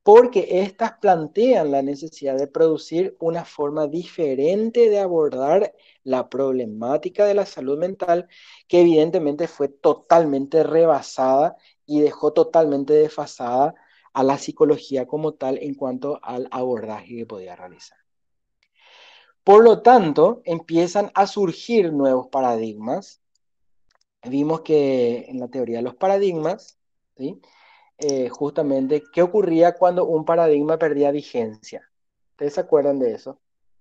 porque éstas plantean la necesidad de producir una forma diferente de abordar la problemática de la salud mental, que evidentemente fue totalmente rebasada y dejó totalmente desfasada a la psicología como tal en cuanto al abordaje que podía realizar. Por lo tanto, empiezan a surgir nuevos paradigmas. Vimos que en la teoría de los paradigmas, ¿sí? Eh, justamente qué ocurría cuando un paradigma perdía vigencia. ¿Ustedes se acuerdan de eso?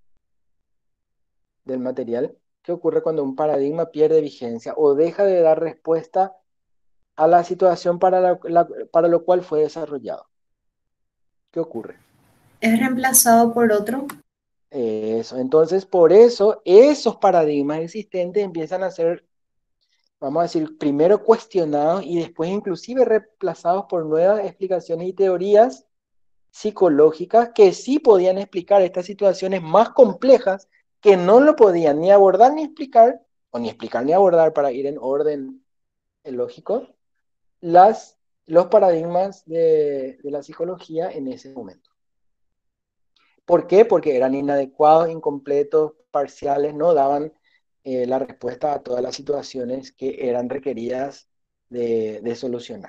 Del material. ¿Qué ocurre cuando un paradigma pierde vigencia o deja de dar respuesta a la situación para, la, la, para lo cual fue desarrollado? ¿Qué ocurre? Es reemplazado por otro. Eso. Entonces, por eso, esos paradigmas existentes empiezan a ser, vamos a decir, primero cuestionados y después inclusive reemplazados por nuevas explicaciones y teorías psicológicas que sí podían explicar estas situaciones más complejas que no lo podían ni abordar ni explicar, o ni explicar ni abordar para ir en orden lógico, las, los paradigmas de, de la psicología en ese momento. ¿Por qué? Porque eran inadecuados, incompletos, parciales, no daban eh, la respuesta a todas las situaciones que eran requeridas de, de solucionar.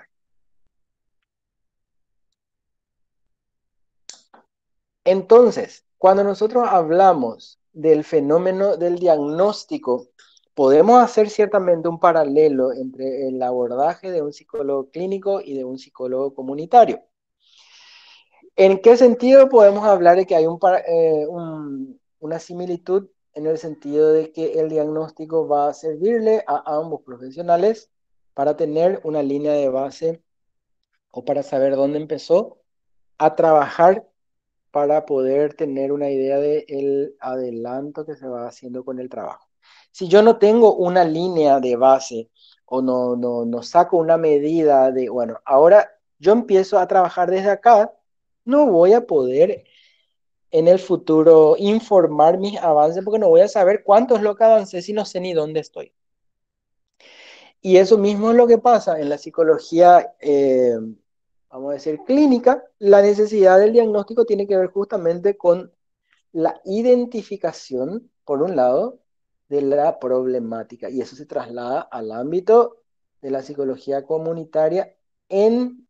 Entonces, cuando nosotros hablamos del fenómeno del diagnóstico, podemos hacer ciertamente un paralelo entre el abordaje de un psicólogo clínico y de un psicólogo comunitario. ¿En qué sentido podemos hablar de que hay un, eh, un, una similitud? En el sentido de que el diagnóstico va a servirle a ambos profesionales para tener una línea de base o para saber dónde empezó a trabajar para poder tener una idea del adelanto que se va haciendo con el trabajo. Si yo no tengo una línea de base o no, no, no saco una medida de, bueno, ahora yo empiezo a trabajar desde acá, no voy a poder en el futuro informar mis avances porque no voy a saber cuánto es lo que avancé si no sé ni dónde estoy. Y eso mismo es lo que pasa en la psicología, eh, vamos a decir, clínica. La necesidad del diagnóstico tiene que ver justamente con la identificación, por un lado, de la problemática. Y eso se traslada al ámbito de la psicología comunitaria en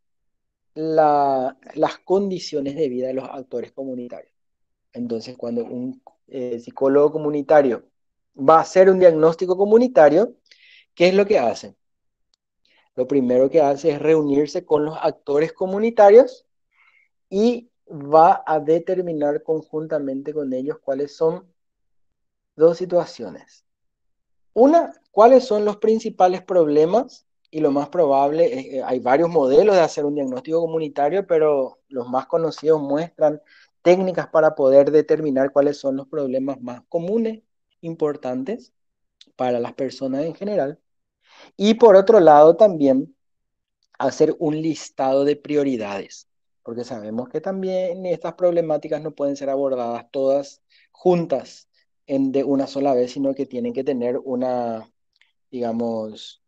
la, las condiciones de vida de los actores comunitarios. Entonces, cuando un eh, psicólogo comunitario va a hacer un diagnóstico comunitario, ¿qué es lo que hace? Lo primero que hace es reunirse con los actores comunitarios y va a determinar conjuntamente con ellos cuáles son dos situaciones. Una, cuáles son los principales problemas y lo más probable, eh, hay varios modelos de hacer un diagnóstico comunitario, pero los más conocidos muestran técnicas para poder determinar cuáles son los problemas más comunes, importantes para las personas en general. Y por otro lado también hacer un listado de prioridades, porque sabemos que también estas problemáticas no pueden ser abordadas todas juntas en, de una sola vez, sino que tienen que tener una, digamos,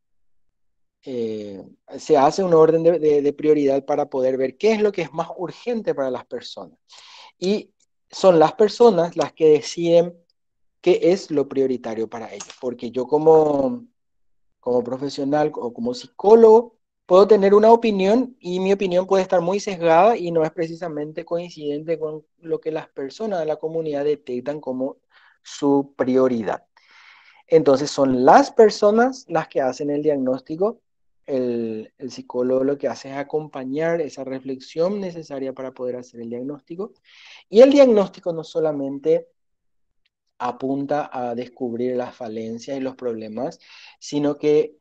eh, se hace un orden de, de, de prioridad para poder ver qué es lo que es más urgente para las personas. Y son las personas las que deciden qué es lo prioritario para ellos, porque yo como como profesional o como psicólogo, puedo tener una opinión y mi opinión puede estar muy sesgada y no es precisamente coincidente con lo que las personas de la comunidad detectan como su prioridad. Entonces son las personas las que hacen el diagnóstico. El, el psicólogo lo que hace es acompañar esa reflexión necesaria para poder hacer el diagnóstico. Y el diagnóstico no solamente apunta a descubrir las falencias y los problemas, sino que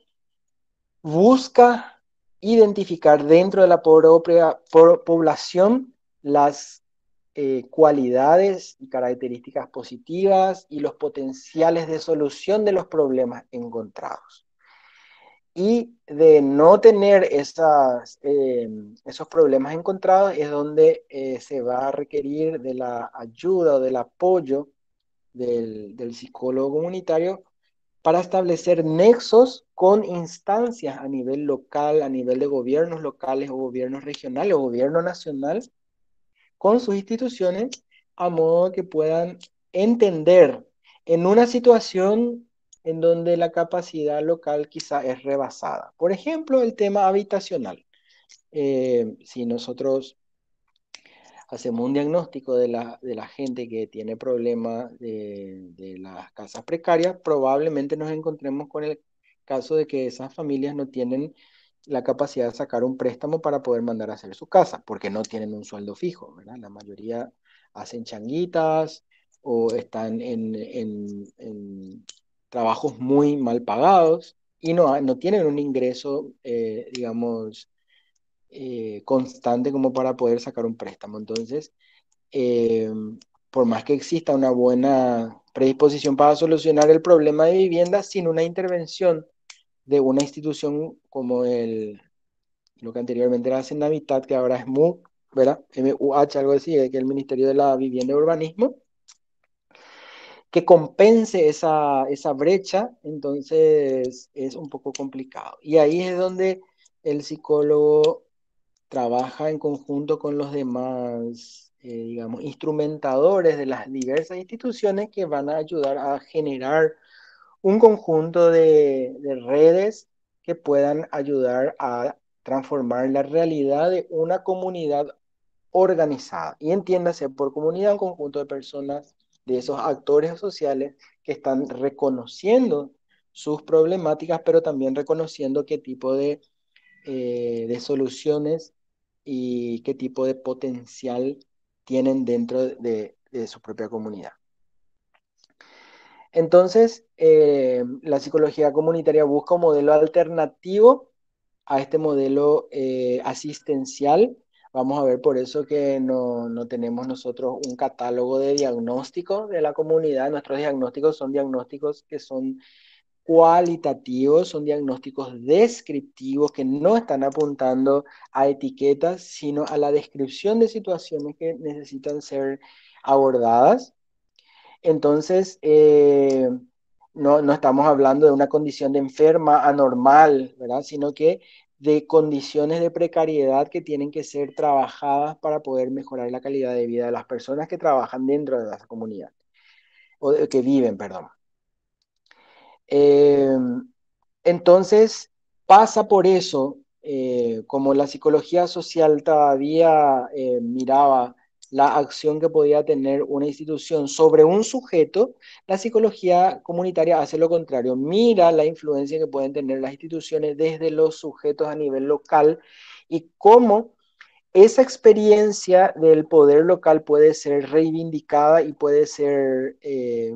busca identificar dentro de la propia población las eh, cualidades y características positivas y los potenciales de solución de los problemas encontrados. Y de no tener esas, eh, esos problemas encontrados es donde eh, se va a requerir de la ayuda o del apoyo del, del psicólogo comunitario para establecer nexos con instancias a nivel local, a nivel de gobiernos locales o gobiernos regionales o gobierno nacional, con sus instituciones a modo que puedan entender en una situación en donde la capacidad local quizá es rebasada. Por ejemplo, el tema habitacional. Eh, si nosotros hacemos un diagnóstico de la, de la gente que tiene problemas de, de las casas precarias, probablemente nos encontremos con el caso de que esas familias no tienen la capacidad de sacar un préstamo para poder mandar a hacer su casa, porque no tienen un sueldo fijo, ¿verdad? La mayoría hacen changuitas o están en, en, en trabajos muy mal pagados y no, no tienen un ingreso, eh, digamos, eh, constante como para poder sacar un préstamo. Entonces, eh, por más que exista una buena predisposición para solucionar el problema de vivienda, sin una intervención de una institución como el, lo que anteriormente era Senavitat, que ahora es M U, ¿verdad? M U H, algo así, que es el Ministerio de la Vivienda y Urbanismo, que compense esa, esa brecha, entonces es un poco complicado. Y ahí es donde el psicólogo trabaja en conjunto con los demás, eh, digamos, instrumentadores de las diversas instituciones que van a ayudar a generar un conjunto de, de redes que puedan ayudar a transformar la realidad de una comunidad organizada. Y entiéndase por comunidad un conjunto de personas, de esos actores sociales que están reconociendo sus problemáticas, pero también reconociendo qué tipo de eh, de soluciones y qué tipo de potencial tienen dentro de, de su propia comunidad. Entonces, eh, la psicología comunitaria busca un modelo alternativo a este modelo eh, asistencial. Vamos a ver por eso que no, no tenemos nosotros un catálogo de diagnóstico de la comunidad. Nuestros diagnósticos son diagnósticos que son cualitativos, son diagnósticos descriptivos que no están apuntando a etiquetas, sino a la descripción de situaciones que necesitan ser abordadas. Entonces, eh, no, no estamos hablando de una condición de enferma anormal, ¿verdad? Sino que de condiciones de precariedad que tienen que ser trabajadas para poder mejorar la calidad de vida de las personas que trabajan dentro de la comunidad, o de, que viven, perdón. Eh, entonces, pasa por eso, eh, como la psicología social todavía eh, miraba la acción que podía tener una institución sobre un sujeto, la psicología comunitaria hace lo contrario, mira la influencia que pueden tener las instituciones desde los sujetos a nivel local y cómo esa experiencia del poder local puede ser reivindicada y puede ser eh,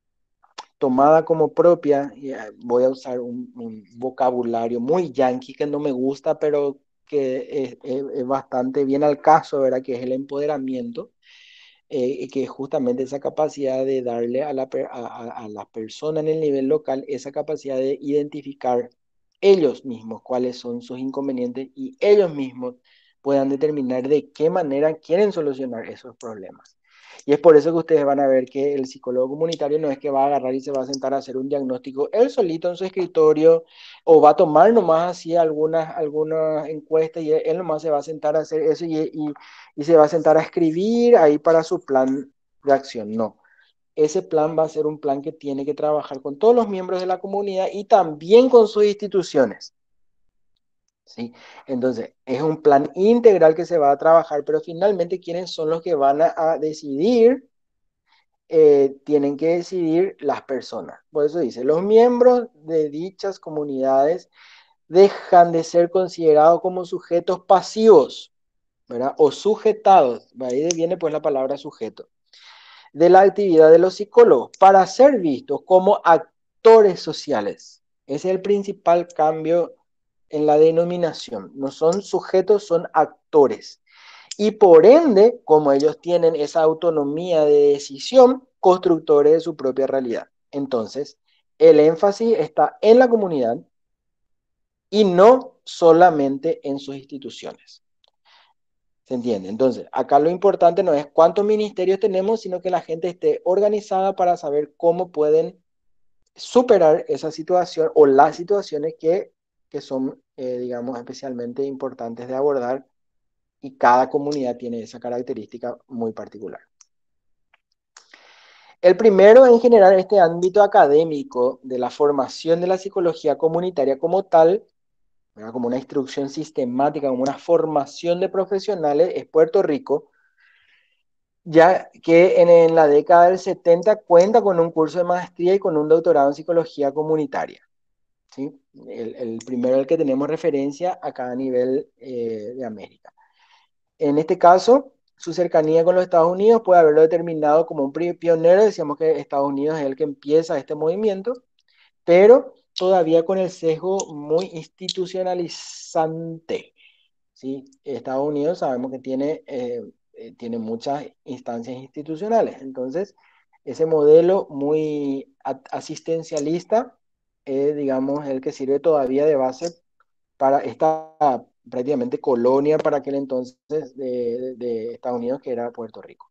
tomada como propia. Voy a usar un, un vocabulario muy yankee que no me gusta, pero que es, es, es bastante bien al caso, ¿verdad? Que es el empoderamiento, eh, que es justamente esa capacidad de darle a la, a, a la persona en el nivel local esa capacidad de identificar ellos mismos cuáles son sus inconvenientes y ellos mismos puedan determinar de qué manera quieren solucionar esos problemas. Y es por eso que ustedes van a ver que el psicólogo comunitario no es que va a agarrar y se va a sentar a hacer un diagnóstico él solito en su escritorio o va a tomar nomás así algunas, algunas encuestas y él nomás se va a sentar a hacer eso y, y, y se va a sentar a escribir ahí para su plan de acción. No, ese plan va a ser un plan que tiene que trabajar con todos los miembros de la comunidad y también con sus instituciones. ¿Sí? Entonces, es un plan integral que se va a trabajar, pero finalmente, ¿quiénes son los que van a, a decidir? Eh, tienen que decidir las personas. Por eso dice, los miembros de dichas comunidades dejan de ser considerados como sujetos pasivos, ¿verdad? O sujetados, ahí viene pues la palabra sujeto, de la actividad de los psicólogos, para ser vistos como actores sociales. Ese es el principal cambio en la denominación. No son sujetos, son actores. Y por ende, como ellos tienen esa autonomía de decisión, constructores de su propia realidad. Entonces, el énfasis está en la comunidad y no solamente en sus instituciones. ¿Se entiende? Entonces, acá lo importante no es cuántos ministerios tenemos, sino que la gente esté organizada para saber cómo pueden superar esa situación o las situaciones que, que son, eh, digamos, especialmente importantes de abordar y cada comunidad tiene esa característica muy particular. El primero en generar este ámbito académico de la formación de la psicología comunitaria como tal, ¿verdad? Como una instrucción sistemática, como una formación de profesionales, es Puerto Rico, ya que en, en la década del setenta cuenta con un curso de maestría y con un doctorado en psicología comunitaria. ¿Sí? El, el primero al que tenemos referencia acá a nivel eh, de América. En este caso, su cercanía con los Estados Unidos puede haberlo determinado como un pionero. Decíamos que Estados Unidos es el que empieza este movimiento, pero todavía con el sesgo muy institucionalizante. ¿Sí? Estados Unidos sabemos que tiene, eh, eh, tiene muchas instancias institucionales. Entonces, ese modelo muy asistencialista es, digamos, el que sirve todavía de base para esta prácticamente colonia para aquel entonces de, de Estados Unidos, que era Puerto Rico.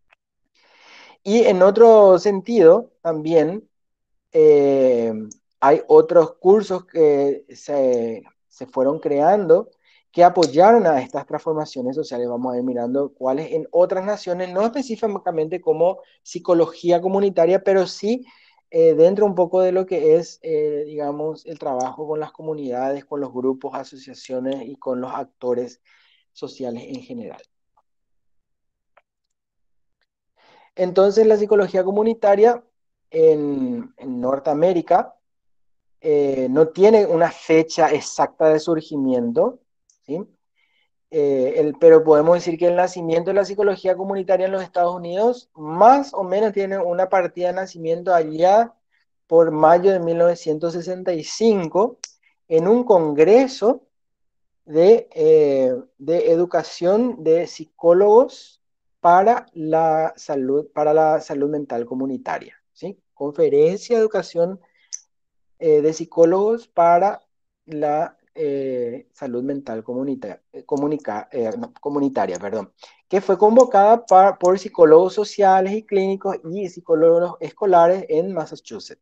Y en otro sentido, también eh, hay otros cursos que se, se fueron creando que apoyaron a estas transformaciones sociales. Vamos a ir mirando cuáles en otras naciones, no específicamente como psicología comunitaria, pero sí eh, dentro un poco de lo que es, eh, digamos, el trabajo con las comunidades, con los grupos, asociaciones y con los actores sociales en general. Entonces, la psicología comunitaria en, en Norteamérica eh, no tiene una fecha exacta de surgimiento, ¿sí? Eh, el, pero podemos decir que el nacimiento de la psicología comunitaria en los Estados Unidos más o menos tiene una partida de nacimiento allá por mayo de mil novecientos sesenta y cinco en un congreso de, eh, de educación de psicólogos para la salud, para la salud mental comunitaria, ¿sí? Conferencia de educación eh, de psicólogos para la eh, salud mental comunitaria, comunica, eh, no, comunitaria, perdón, que fue convocada pa, por psicólogos sociales y clínicos y psicólogos escolares en Massachusetts.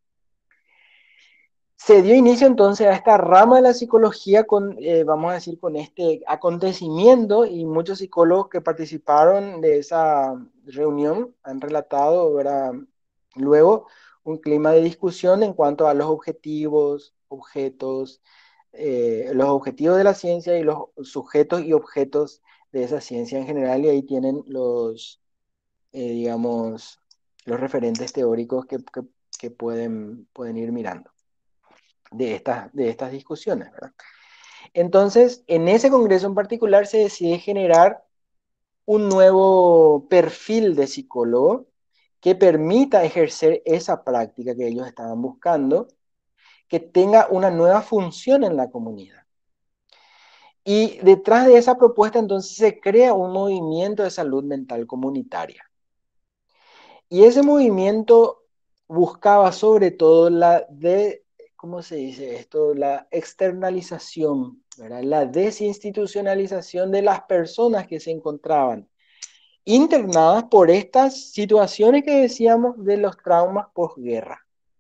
Se dio inicio entonces a esta rama de la psicología con, eh, vamos a decir, con este acontecimiento, y muchos psicólogos que participaron de esa reunión han relatado, ¿verdad? Luego un clima de discusión en cuanto a los objetivos, objetos, eh, los objetivos de la ciencia y los sujetos y objetos de esa ciencia en general, y ahí tienen los, eh, digamos, los referentes teóricos que, que, que pueden, pueden ir mirando de estas, de estas discusiones, ¿verdad? Entonces, en ese congreso en particular se decide generar un nuevo perfil de psicólogo que permita ejercer esa práctica que ellos estaban buscando, que tenga una nueva función en la comunidad. Y detrás de esa propuesta entonces se crea un movimiento de salud mental comunitaria. Y ese movimiento buscaba sobre todo la de, ¿cómo se dice esto? La externalización, ¿verdad? La desinstitucionalización de las personas que se encontraban internadas por estas situaciones que decíamos de los traumas posguerra.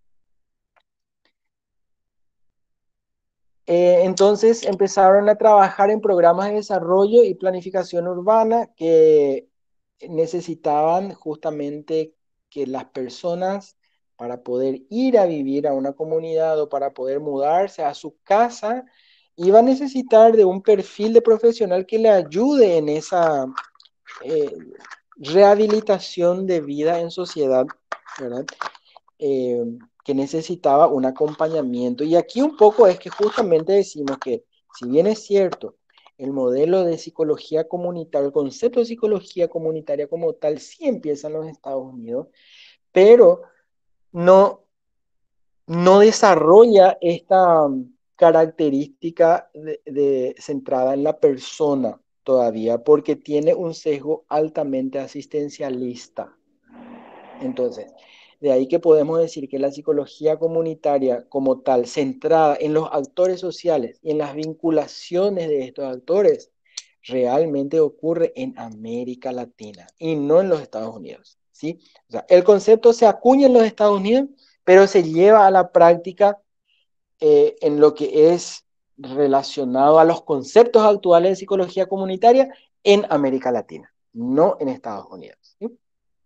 Eh, entonces empezaron a trabajar en programas de desarrollo y planificación urbana que necesitaban justamente que las personas, para poder ir a vivir a una comunidad o para poder mudarse a su casa, iba a necesitar de un perfil de profesional que le ayude en esa eh, rehabilitación de vida en sociedad, ¿verdad? Eh, que necesitaba un acompañamiento. Y aquí un poco es que justamente decimos que, si bien es cierto, el modelo de psicología comunitaria, el concepto de psicología comunitaria como tal, sí empieza en los Estados Unidos, pero no, no desarrolla esta característica de, de, centrada en la persona todavía, porque tiene un sesgo altamente asistencialista. Entonces, de ahí que podemos decir que la psicología comunitaria como tal, centrada en los actores sociales y en las vinculaciones de estos actores, realmente ocurre en América Latina y no en los Estados Unidos, ¿sí? O sea, el concepto se acuña en los Estados Unidos, pero se lleva a la práctica eh, en lo que es relacionado a los conceptos actuales de psicología comunitaria en América Latina, no en Estados Unidos. ¿Sí?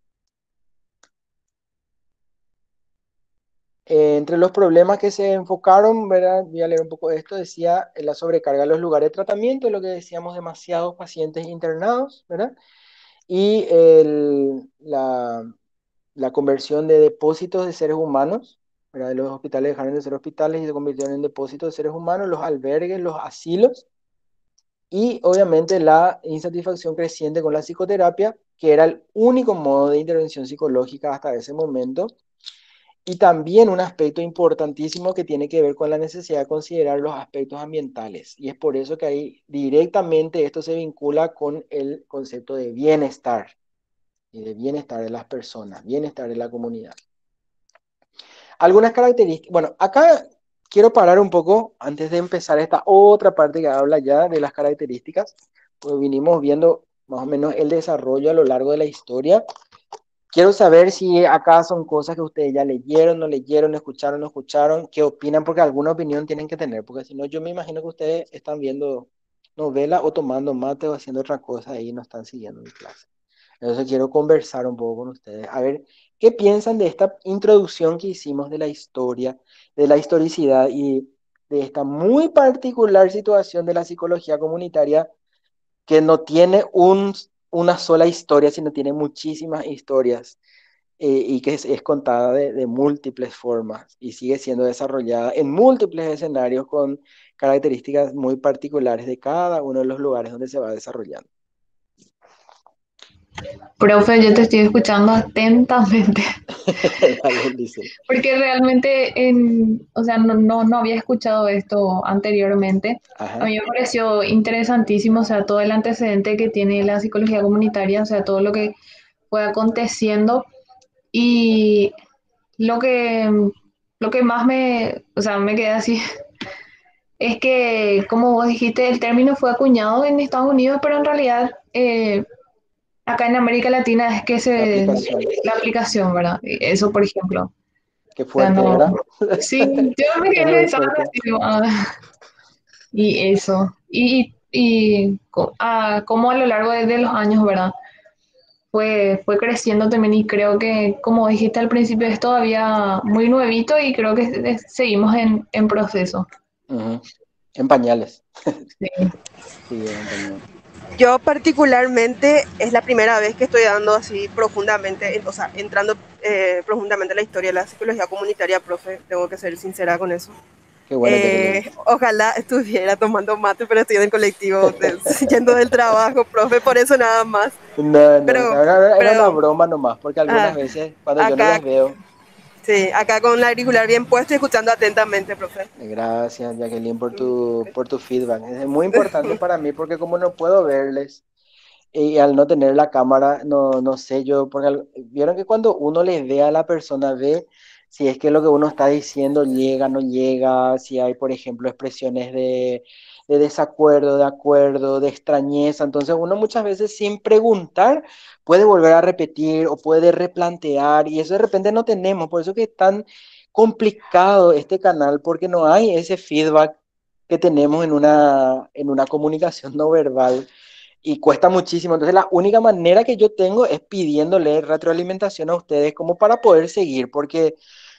Eh, entre los problemas que se enfocaron, ¿verdad? Voy a leer un poco de esto, decía la sobrecarga de los lugares de tratamiento, lo que decíamos, demasiados pacientes internados, ¿verdad? Y el, la, la conversión de depósitos de seres humanos, ¿verdad? Los hospitales dejaron de ser hospitales y se convirtieron en depósitos de seres humanos, los albergues, los asilos, y obviamente la insatisfacción creciente con la psicoterapia, que era el único modo de intervención psicológica hasta ese momento, y también un aspecto importantísimo que tiene que ver con la necesidad de considerar los aspectos ambientales, y es por eso que ahí directamente esto se vincula con el concepto de bienestar, y de bienestar de las personas, bienestar de la comunidad. Algunas características, bueno, acá quiero parar un poco antes de empezar esta otra parte que habla ya de las características, pues vinimos viendo más o menos el desarrollo a lo largo de la historia. Quiero saber si acá son cosas que ustedes ya leyeron, no leyeron, escucharon, no escucharon, qué opinan, porque alguna opinión tienen que tener, porque si no, yo me imagino que ustedes están viendo novela o tomando mate o haciendo otra cosa y no están siguiendo mi clase. Entonces quiero conversar un poco con ustedes, a ver qué piensan de esta introducción que hicimos de la historia, de la historicidad y de esta muy particular situación de la psicología comunitaria que no tiene un, una sola historia, sino tiene muchísimas historias eh, y que es, es contada de, de múltiples formas y sigue siendo desarrollada en múltiples escenarios con características muy particulares de cada uno de los lugares donde se va desarrollando. Profe, yo te estoy escuchando atentamente, Dale, dice. porque realmente, en, o sea, no, no, no había escuchado esto anteriormente. A Ajá. mí me pareció interesantísimo, o sea, todo el antecedente que tiene la psicología comunitaria, o sea, todo lo que fue aconteciendo y lo que, lo que más me, o sea, me queda así, es que, como vos dijiste, el término fue acuñado en Estados Unidos, pero en realidad eh, acá en América Latina es que La se, aplicación. la aplicación, ¿verdad? Eso, por ejemplo. O Qué sea, fuerte, no, ¿verdad? sí, yo me Es quedé muy pensando fuerte. así, ah, y eso. Y, y co- ah, cómo a lo largo de, de los años, ¿verdad? Fue, fue creciendo también y creo que, como dijiste al principio, es todavía muy nuevito y creo que es- seguimos en, en proceso. Ujú. En pañales. Sí. Sí, en pañales. Yo particularmente es la primera vez que estoy dando así profundamente, o sea, entrando eh, profundamente en la historia de la psicología comunitaria, profe, tengo que ser sincera con eso. Qué bueno, Jacqueline. Eh, ojalá estuviera tomando mate, pero estoy en el colectivo, de, yendo del trabajo, profe, por eso nada más. No, no, Pero, era, era una pero, broma nomás, porque algunas ah, veces cuando yo no acá, les veo, sí, acá con el auricular bien puesto y escuchando atentamente, profe. gracias, Jacqueline, por tu, por tu feedback. Es muy importante para mí porque como no puedo verles y al no tener la cámara, no, no sé yo, porque al- vieron que cuando uno les ve a la persona, ve si es que lo que uno está diciendo llega, no llega, si hay, por ejemplo, expresiones de, de desacuerdo, de acuerdo, de extrañeza. Entonces uno muchas veces sin preguntar puede volver a repetir o puede replantear y eso de repente no tenemos. Por eso que es tan complicado este canal, porque no hay ese feedback que tenemos en una, en una comunicación no verbal y cuesta muchísimo. Entonces la única manera que yo tengo es pidiéndole retroalimentación a ustedes como para poder seguir, porque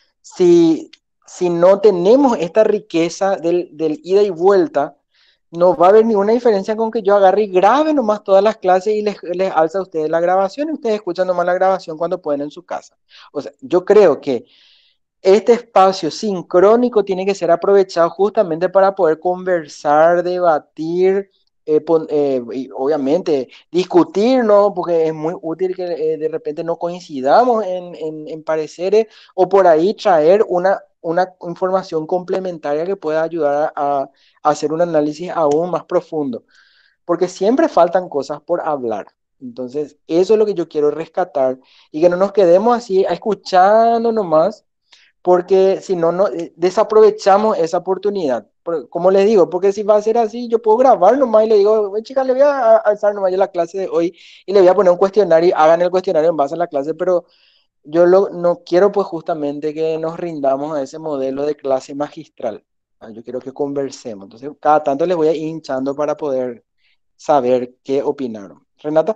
si, si no tenemos esta riqueza del, del ida y vuelta, no va a haber ninguna diferencia con que yo agarre y grabe nomás todas las clases y les, les alza a ustedes la grabación y ustedes escuchan nomás la grabación cuando pueden en su casa. O sea, yo creo que este espacio sincrónico tiene que ser aprovechado justamente para poder conversar, debatir, eh, pon- eh, y obviamente discutir, ¿no? Porque es muy útil que eh, de repente no coincidamos en, en- en pareceres o por ahí traer una, una información complementaria que pueda ayudar a, a hacer un análisis aún más profundo, porque siempre faltan cosas por hablar. Entonces, eso es lo que yo quiero rescatar y que no nos quedemos así escuchando nomás porque si no, no eh, desaprovechamos esa oportunidad. Por- como les digo, porque si va a ser así, yo puedo grabar nomás y le digo, "Oye, chicas, le voy a alzar nomás yo la clase de hoy y le voy a poner un cuestionario y hagan el cuestionario en base a la clase, pero yo lo, no quiero pues justamente que nos rindamos a ese modelo de clase magistral. Ah, yo quiero que conversemos. Entonces, cada tanto les voy a ir hinchando para poder saber qué opinaron. Renata,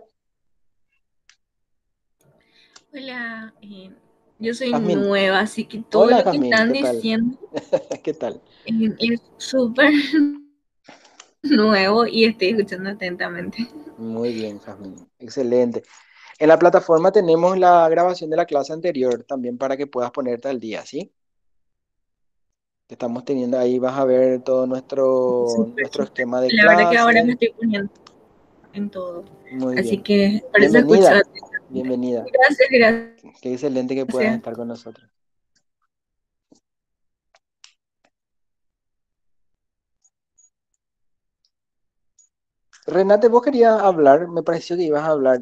Hola, eh, yo soy Jazmín. nueva, así que todo Hola, lo que Jazmín, están ¿qué tal? diciendo ¿Qué tal? eh, es súper nuevo y estoy escuchando atentamente. Muy bien, Jazmín. Excelente. En la plataforma tenemos la grabación de la clase anterior también para que puedas ponerte al día, ¿sí? Que estamos teniendo ahí, vas a ver todo nuestro, Súper, nuestro súper. esquema de La verdad que ahora me clase. estoy poniendo en todo, Muy así bien. que por eso escucho Bienvenida, atentamente. bienvenida. Gracias, Qué excelente que puedas gracias. estar con nosotros. Renate, vos querías hablar, me pareció que ibas a hablar.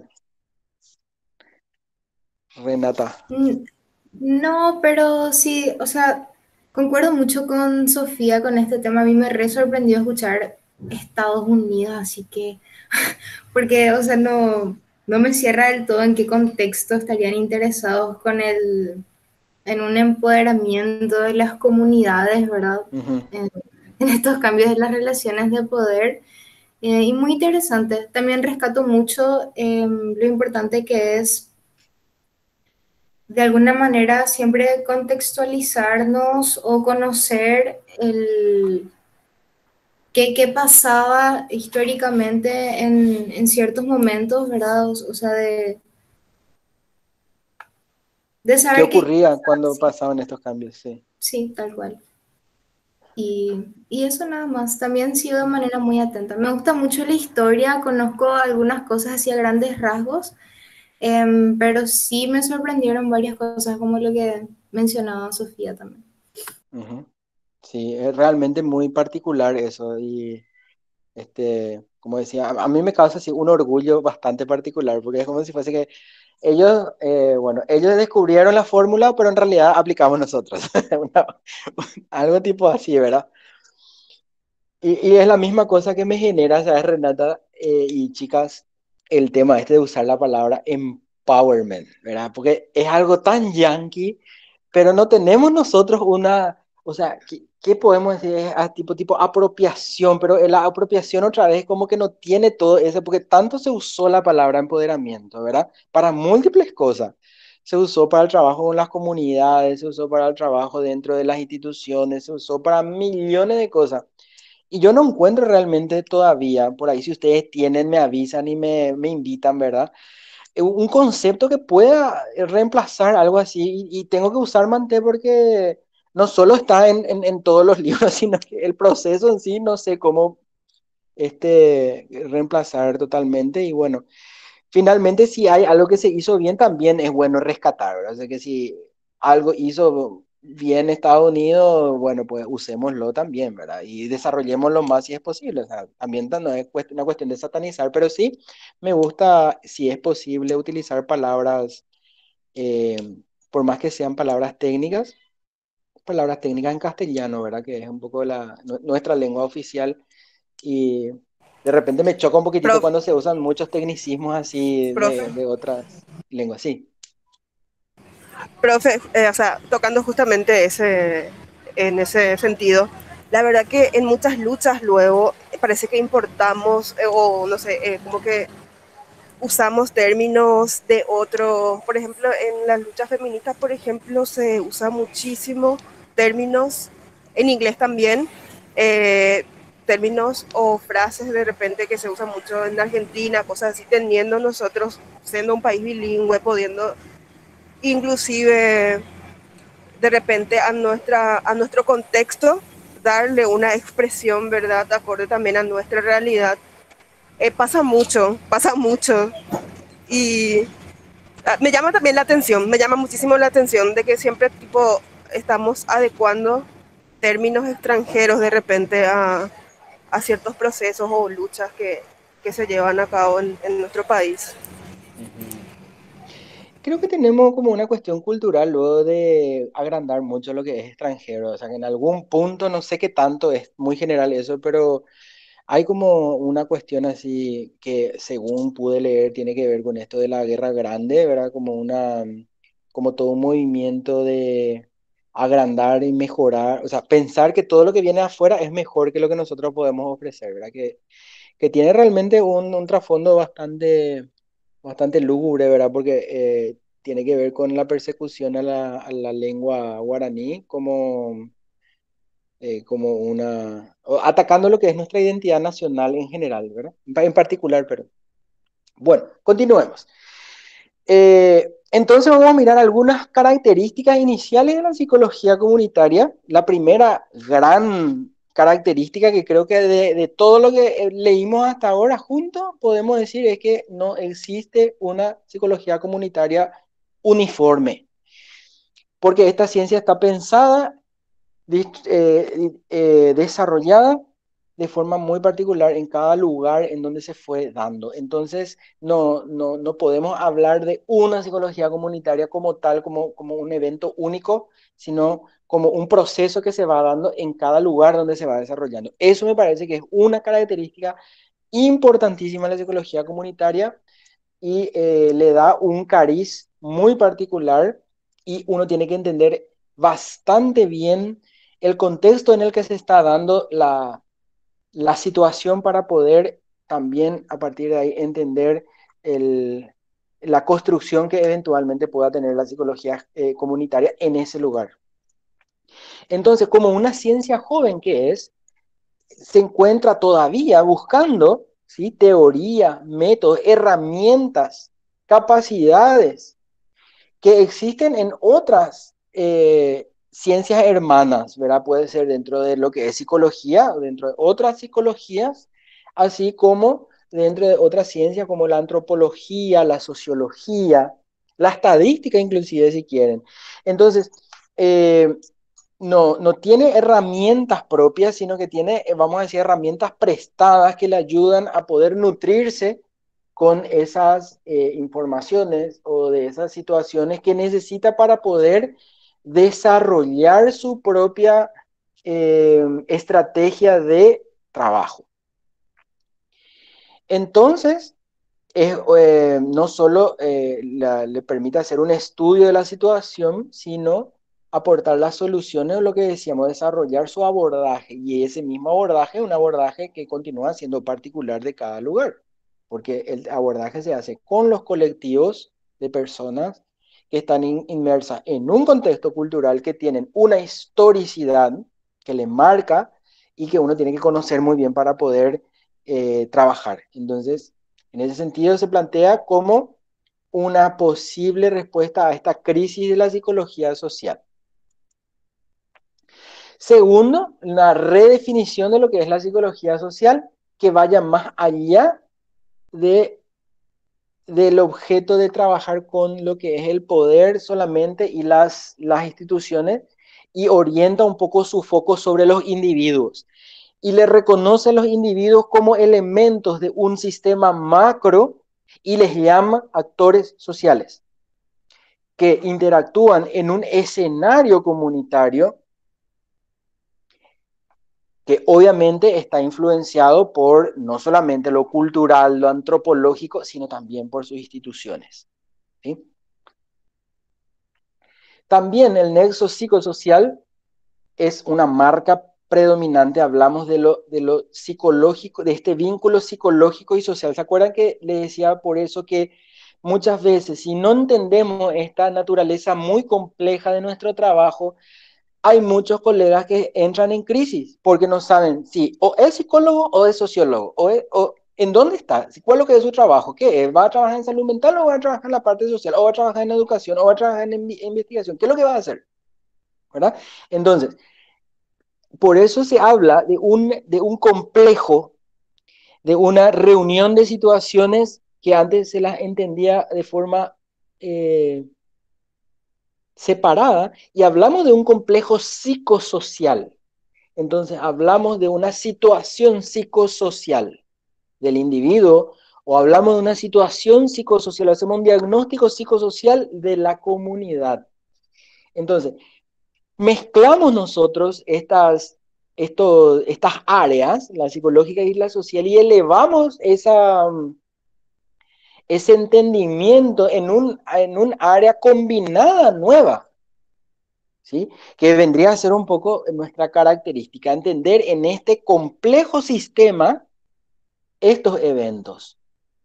Renata. Mm, No, pero sí, o sea, concuerdo mucho con Sofía con este tema. A mí me re sorprendió escuchar Estados Unidos, así que, porque, o sea, no, no me cierra del todo en qué contexto estarían interesados con el, en un empoderamiento de las comunidades, ¿verdad? Ujú. En, en estos cambios de las relaciones de poder. Eh, y muy interesante. También rescato mucho eh, lo importante que es de alguna manera siempre contextualizarnos o conocer el qué, qué pasaba históricamente en, en ciertos momentos, ¿verdad? O, o sea, de, de ¿Qué saber qué ocurría pasaba, cuando sí, pasaban estos cambios? Sí. sí, tal cual. Y, y eso nada más, también he sido de manera muy atenta. Me gusta mucho la historia, conozco algunas cosas así a grandes rasgos, em, pero sí me sorprendieron varias cosas, como lo que mencionaba Sofía también. Ujú. Sí, es realmente muy particular eso y este, como decía, a, a mí me causa así un orgullo bastante particular porque es como si fuese que ellos, eh, bueno, ellos descubrieron la fórmula, pero en realidad aplicamos nosotros. Una- algo tipo así, ¿verdad? Y, y es la misma cosa que me genera, ¿sabes, Renata? Eh, y chicas, el tema este de usar la palabra empowerment, ¿verdad? Porque es algo tan yankee, pero no tenemos nosotros una, o sea, ¿qué, qué podemos decir? Es ah, tipo, tipo apropiación, pero la apropiación otra vez como que no tiene todo eso, porque tanto se usó la palabra empoderamiento, ¿verdad? Para múltiples cosas. Se usó para el trabajo con las comunidades, se usó para el trabajo dentro de las instituciones, se usó para millones de cosas. Y yo no encuentro realmente todavía, por ahí si ustedes tienen, me avisan y me, me invitan, ¿verdad? Eh, Un concepto que pueda eh, reemplazar algo así. Y, y tengo que usar Manté porque no solo está en, en, en todos los libros, sino que el proceso en sí no sé cómo este, reemplazar totalmente. Y bueno, finalmente, si hay algo que se hizo bien, también es bueno rescatar, ¿verdad? O sea que si algo hizo bien Estados Unidos, bueno, pues usémoslo también, ¿verdad? Y desarrollémoslo más si es posible. O sea, también no es cuest- una cuestión de satanizar, pero sí me gusta, si es posible, utilizar palabras, eh, por más que sean palabras técnicas, palabras técnicas en castellano, ¿verdad? Que es un poco la, nu- nuestra lengua oficial y de repente me choca un poquitito Prof, cuando se usan muchos tecnicismos así profe, de, de otras lenguas. Sí. profe, eh, o sea, tocando justamente ese, en ese sentido, la verdad que en muchas luchas luego parece que importamos eh, o no sé, eh, como que usamos términos de otro, por ejemplo, en las luchas feministas, por ejemplo, se usa muchísimo términos, en inglés también, eh, términos o frases de repente que se usan mucho en Argentina, cosas así, teniendo nosotros, siendo un país bilingüe, pudiendo inclusive de repente a, nuestra, a nuestro contexto darle una expresión, ¿verdad?, acorde también a nuestra realidad. Eh, pasa mucho, pasa mucho. Y ah, me llama también la atención, me llama muchísimo la atención de que siempre tipo estamos adecuando términos extranjeros de repente a, a ciertos procesos o luchas que, que se llevan a cabo en, en nuestro país. Ujú. Creo que tenemos como una cuestión cultural luego de agrandar mucho lo que es extranjero. O sea, que en algún punto, no sé qué tanto, es muy general eso, pero hay como una cuestión así que, según pude leer, tiene que ver con esto de la guerra grande, ¿verdad? Como una, como todo un movimiento de agrandar y mejorar, o sea, pensar que todo lo que viene afuera es mejor que lo que nosotros podemos ofrecer, ¿verdad? Que, que tiene realmente un, un trasfondo bastante, bastante lúgubre, ¿verdad? Porque eh, tiene que ver con la persecución a la, a la lengua guaraní como, eh, como una... o atacando lo que es nuestra identidad nacional en general, ¿verdad? En particular, pero... Bueno, continuemos. Eh, entonces vamos a mirar algunas características iniciales de la psicología comunitaria. La primera gran característica que creo que de, de todo lo que eh, leímos hasta ahora juntos podemos decir es que no existe una psicología comunitaria uniforme, porque esta ciencia está pensada, eh, eh, desarrollada de forma muy particular en cada lugar en donde se fue dando. Entonces, no, no, no podemos hablar de una psicología comunitaria como tal, como, como un evento único, sino como un proceso que se va dando en cada lugar donde se va desarrollando. Eso me parece que es una característica importantísima de la psicología comunitaria y eh, le da un cariz muy particular y uno tiene que entender bastante bien el contexto en el que se está dando la, la situación para poder también a partir de ahí entender el, la construcción que eventualmente pueda tener la psicología eh, comunitaria en ese lugar. Entonces, como una ciencia joven que es, se encuentra todavía buscando, ¿sí?, teoría, métodos, herramientas, capacidades que existen en otras eh, ciencias hermanas, ¿verdad? Puede ser dentro de lo que es psicología, dentro de otras psicologías, así como dentro de otras ciencias como la antropología, la sociología, la estadística inclusive, si quieren. Entonces, eh, no, no tiene herramientas propias, sino que tiene, eh, vamos a decir, herramientas prestadas que le ayudan a poder nutrirse con esas eh, informaciones o de esas situaciones que necesita para poder desarrollar su propia eh, estrategia de trabajo. Entonces, es, eh, no solo eh, la, le permite hacer un estudio de la situación, sino aportar las soluciones, lo que decíamos, desarrollar su abordaje. Y ese mismo abordaje es un abordaje que continúa siendo particular de cada lugar, porque el abordaje se hace con los colectivos de personas que están in, inmersas en un contexto cultural que tienen una historicidad que le marca y que uno tiene que conocer muy bien para poder eh, trabajar. Entonces, en ese sentido se plantea como una posible respuesta a esta crisis de la psicología social. Segundo, la redefinición de lo que es la psicología social, que vaya más allá de, del objeto de trabajar con lo que es el poder solamente y las, las instituciones, y orienta un poco su foco sobre los individuos. Y le reconoce a los individuos como elementos de un sistema macro y les llama actores sociales que interactúan en un escenario comunitario que obviamente está influenciado por no solamente lo cultural, lo antropológico, sino también por sus instituciones, ¿sí? También el nexo psicosocial es una marca predominante. Hablamos de lo, de lo psicológico, de este vínculo psicológico y social. ¿Se acuerdan que le decía por eso que muchas veces, si no entendemos esta naturaleza muy compleja de nuestro trabajo, hay muchos colegas que entran en crisis porque no saben si o es psicólogo o es sociólogo, o, es, o en dónde está, cuál es lo que es su trabajo, qué es, va a trabajar en salud mental o va a trabajar en la parte social, o va a trabajar en educación, o va a trabajar en investigación, qué es lo que va a hacer, ¿verdad? Entonces, por eso se habla de un, de un complejo, de una reunión de situaciones que antes se las entendía de forma eh, separada, y hablamos de un complejo psicosocial. Entonces hablamos de una situación psicosocial del individuo, o hablamos de una situación psicosocial, hacemos un diagnóstico psicosocial de la comunidad. Entonces, mezclamos nosotros estas, esto, estas áreas, la psicológica y la social, y elevamos esa, ese entendimiento en un, en un área combinada nueva, ¿sí? Que vendría a ser un poco nuestra característica, entender en este complejo sistema estos eventos,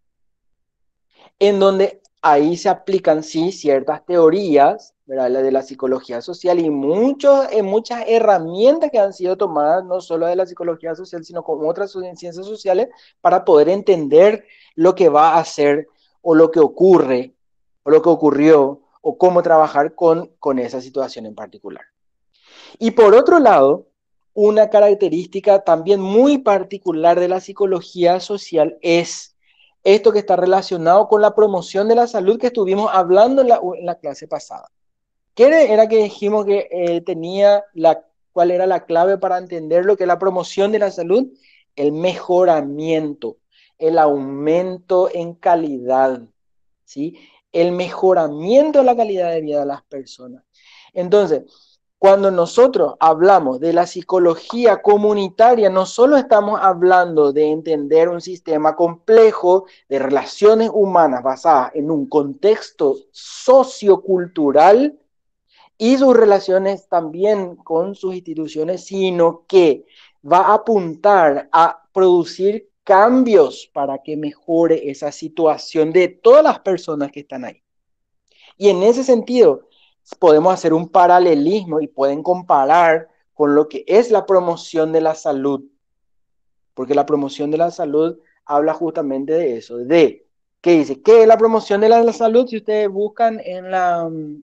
en donde ahí se aplican, sí, ciertas teorías, ¿verdad?, la de la psicología social y muchos, eh, muchas herramientas que han sido tomadas, no solo de la psicología social, sino con otras ciencias sociales, para poder entender lo que va a hacer o lo que ocurre, o lo que ocurrió, o cómo trabajar con, con esa situación en particular. Y por otro lado, una característica también muy particular de la psicología social es esto que está relacionado con la promoción de la salud que estuvimos hablando en la, en la clase pasada. ¿Qué era que dijimos que eh, tenía la, cuál era la clave para entender lo que es la promoción de la salud? El mejoramiento, el aumento en calidad, ¿sí? El mejoramiento de la calidad de vida de las personas. Entonces, cuando nosotros hablamos de la psicología comunitaria, no solo estamos hablando de entender un sistema complejo de relaciones humanas basadas en un contexto sociocultural y sus relaciones también con sus instituciones, sino que va a apuntar a producir cambios para que mejore esa situación de todas las personas que están ahí. Y en ese sentido, podemos hacer un paralelismo y pueden comparar con lo que es la promoción de la salud, porque la promoción de la salud habla justamente de eso, de, ¿qué dice? ¿Qué es la promoción de la, la salud? Si ustedes buscan en, la,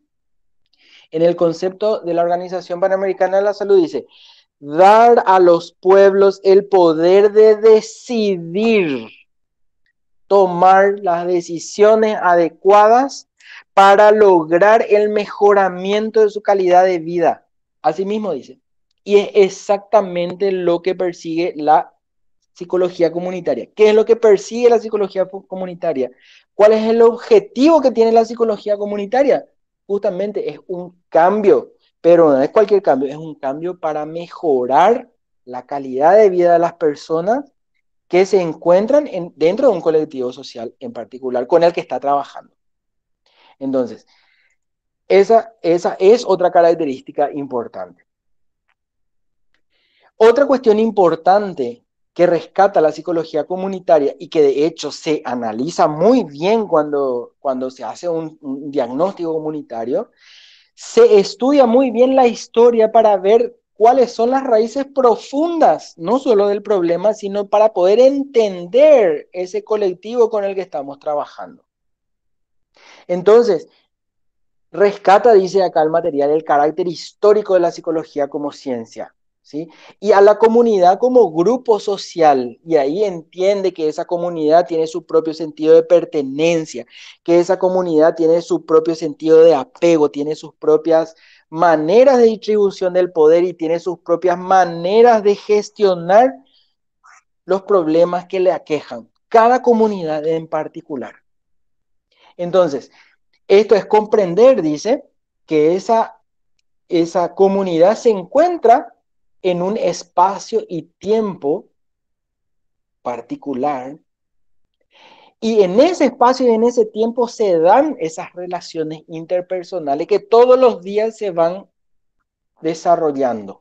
en el concepto de la Organización Panamericana de la Salud, dice, dar a los pueblos el poder de decidir, tomar las decisiones adecuadas para lograr el mejoramiento de su calidad de vida. Así mismo dice. Y es exactamente lo que persigue la psicología comunitaria. ¿Qué es lo que persigue la psicología comunitaria? ¿Cuál es el objetivo que tiene la psicología comunitaria? Justamente es un cambio, pero no es cualquier cambio, es un cambio para mejorar la calidad de vida de las personas que se encuentran en, dentro de un colectivo social en particular con el que está trabajando. Entonces, esa, esa es otra característica importante. Otra cuestión importante que rescata la psicología comunitaria y que de hecho se analiza muy bien cuando, cuando se hace un, un diagnóstico comunitario, se estudia muy bien la historia para ver cuáles son las raíces profundas, no solo del problema, sino para poder entender ese colectivo con el que estamos trabajando. Entonces, rescata, dice acá el material, el carácter histórico de la psicología como ciencia, ¿sí? Y a la comunidad como grupo social, y ahí entiende que esa comunidad tiene su propio sentido de pertenencia, que esa comunidad tiene su propio sentido de apego, tiene sus propias maneras de distribución del poder y tiene sus propias maneras de gestionar los problemas que le aquejan, cada comunidad en particular. Entonces, esto es comprender, dice, que esa, esa comunidad se encuentra en un espacio y tiempo particular, y en ese espacio y en ese tiempo se dan esas relaciones interpersonales que todos los días se van desarrollando.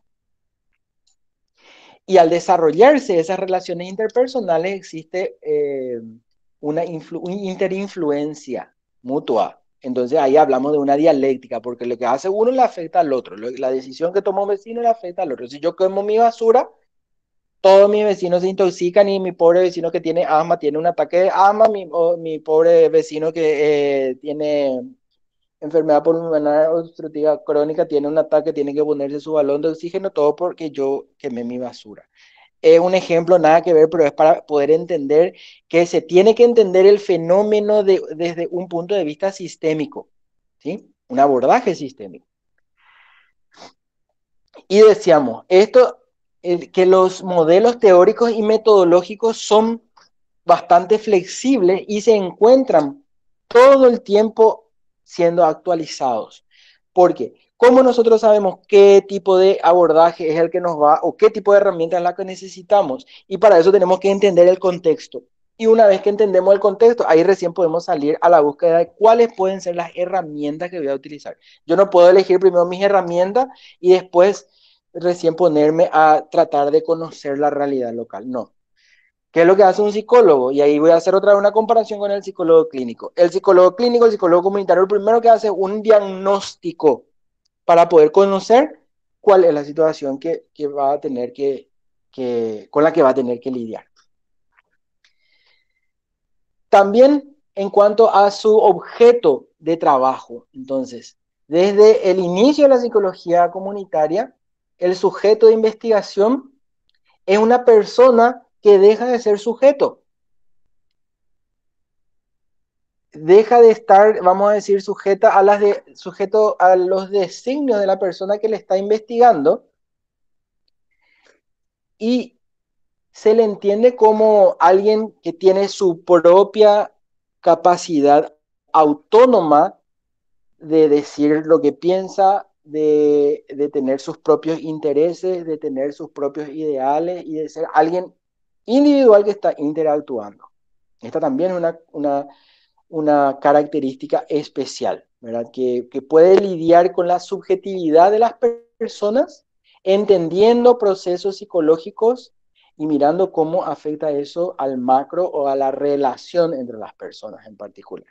Y al desarrollarse esas relaciones interpersonales existe eh, una, influ una interinfluencia mutua. Entonces ahí hablamos de una dialéctica, porque lo que hace uno le afecta al otro. La decisión que toma un vecino le afecta al otro. Si yo quemo mi basura, todos mis vecinos se intoxican y mi pobre vecino que tiene asma tiene un ataque de asma, mi, o mi pobre vecino que eh, tiene enfermedad pulmonar obstructiva crónica tiene un ataque, tiene que ponerse su balón de oxígeno, todo porque yo quemé mi basura. Es un ejemplo, nada que ver, pero es para poder entender que se tiene que entender el fenómeno de, desde un punto de vista sistémico, ¿sí? Un abordaje sistémico. Y decíamos, esto, el, que los modelos teóricos y metodológicos son bastante flexibles y se encuentran todo el tiempo siendo actualizados. Porque, ¿cómo nosotros sabemos qué tipo de abordaje es el que nos va o qué tipo de herramienta es la que necesitamos? Y para eso tenemos que entender el contexto. Y una vez que entendemos el contexto, ahí recién podemos salir a la búsqueda de cuáles pueden ser las herramientas que voy a utilizar. Yo no puedo elegir primero mis herramientas y después recién ponerme a tratar de conocer la realidad local. No. ¿Qué es lo que hace un psicólogo? Y ahí voy a hacer otra vez una comparación con el psicólogo clínico. El psicólogo clínico, el psicólogo comunitario, lo primero que hace es un diagnóstico para poder conocer cuál es la situación que, que va a tener que, que, con la que va a tener que lidiar. También en cuanto a su objeto de trabajo, entonces, desde el inicio de la psicología comunitaria, el sujeto de investigación es una persona que deja de ser sujeto. Deja de estar, vamos a decir, sujeta a las de, sujeto a los designios de la persona que le está investigando, y se le entiende como alguien que tiene su propia capacidad autónoma de decir lo que piensa, de, de tener sus propios intereses, de tener sus propios ideales y de ser alguien individual que está interactuando. Esta también es una, una, una característica especial, ¿verdad? Que, que puede lidiar con la subjetividad de las personas, entendiendo procesos psicológicos y mirando cómo afecta eso al macro o a la relación entre las personas en particular.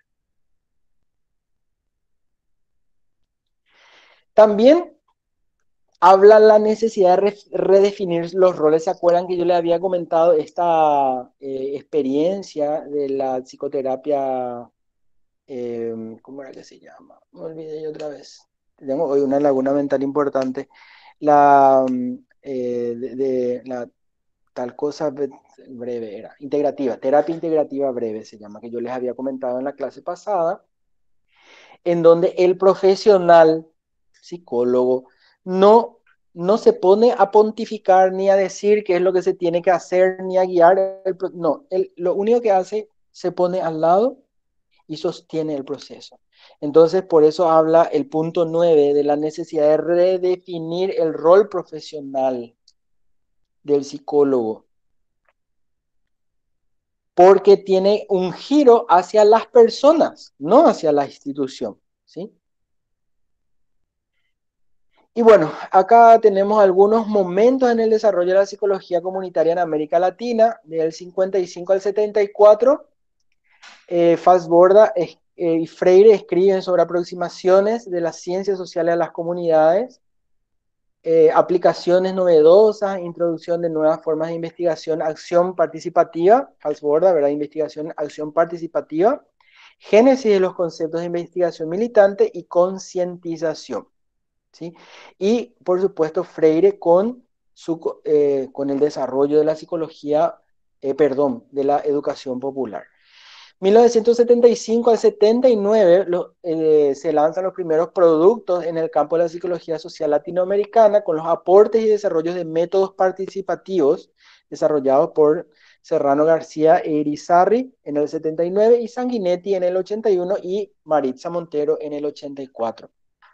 También habla la necesidad de re redefinir los roles. ¿Se acuerdan que yo les había comentado esta eh, experiencia de la psicoterapia? Eh, ¿Cómo era que se llama? Me olvidé yo otra vez. Tengo hoy una laguna mental importante. La eh, de, de la tal cosa breve era, integrativa, terapia integrativa breve se llama, que yo les había comentado en la clase pasada, en donde el profesional psicólogo no, no se pone a pontificar ni a decir qué es lo que se tiene que hacer, ni a guiar, el, no, él, lo único que hace, se pone al lado y sostiene el proceso. Entonces, por eso habla el punto nueve de la necesidad de redefinir el rol profesional del psicólogo, porque tiene un giro hacia las personas, no hacia la institución, ¿sí? Y bueno, acá tenemos algunos momentos en el desarrollo de la psicología comunitaria en América Latina, del cincuenta y cinco al setenta y cuatro. Eh, Fassborda eh, y Freire escriben sobre aproximaciones de las ciencias sociales a las comunidades, eh, aplicaciones novedosas, introducción de nuevas formas de investigación, acción participativa, Fassborda, ¿verdad? Investigación, acción participativa, génesis de los conceptos de investigación militante y concientización. ¿Sí? Y por supuesto Freire con, su, eh, con el desarrollo de la psicología, eh, perdón, de la educación popular. mil novecientos setenta y cinco al setenta y nueve lo, eh, se lanzan los primeros productos en el campo de la psicología social latinoamericana con los aportes y desarrollos de métodos participativos desarrollados por Serrano García e Irizarry en el setenta y nueve y Sanguinetti en el ochenta y uno y Maritza Montero en el ochenta y cuatro.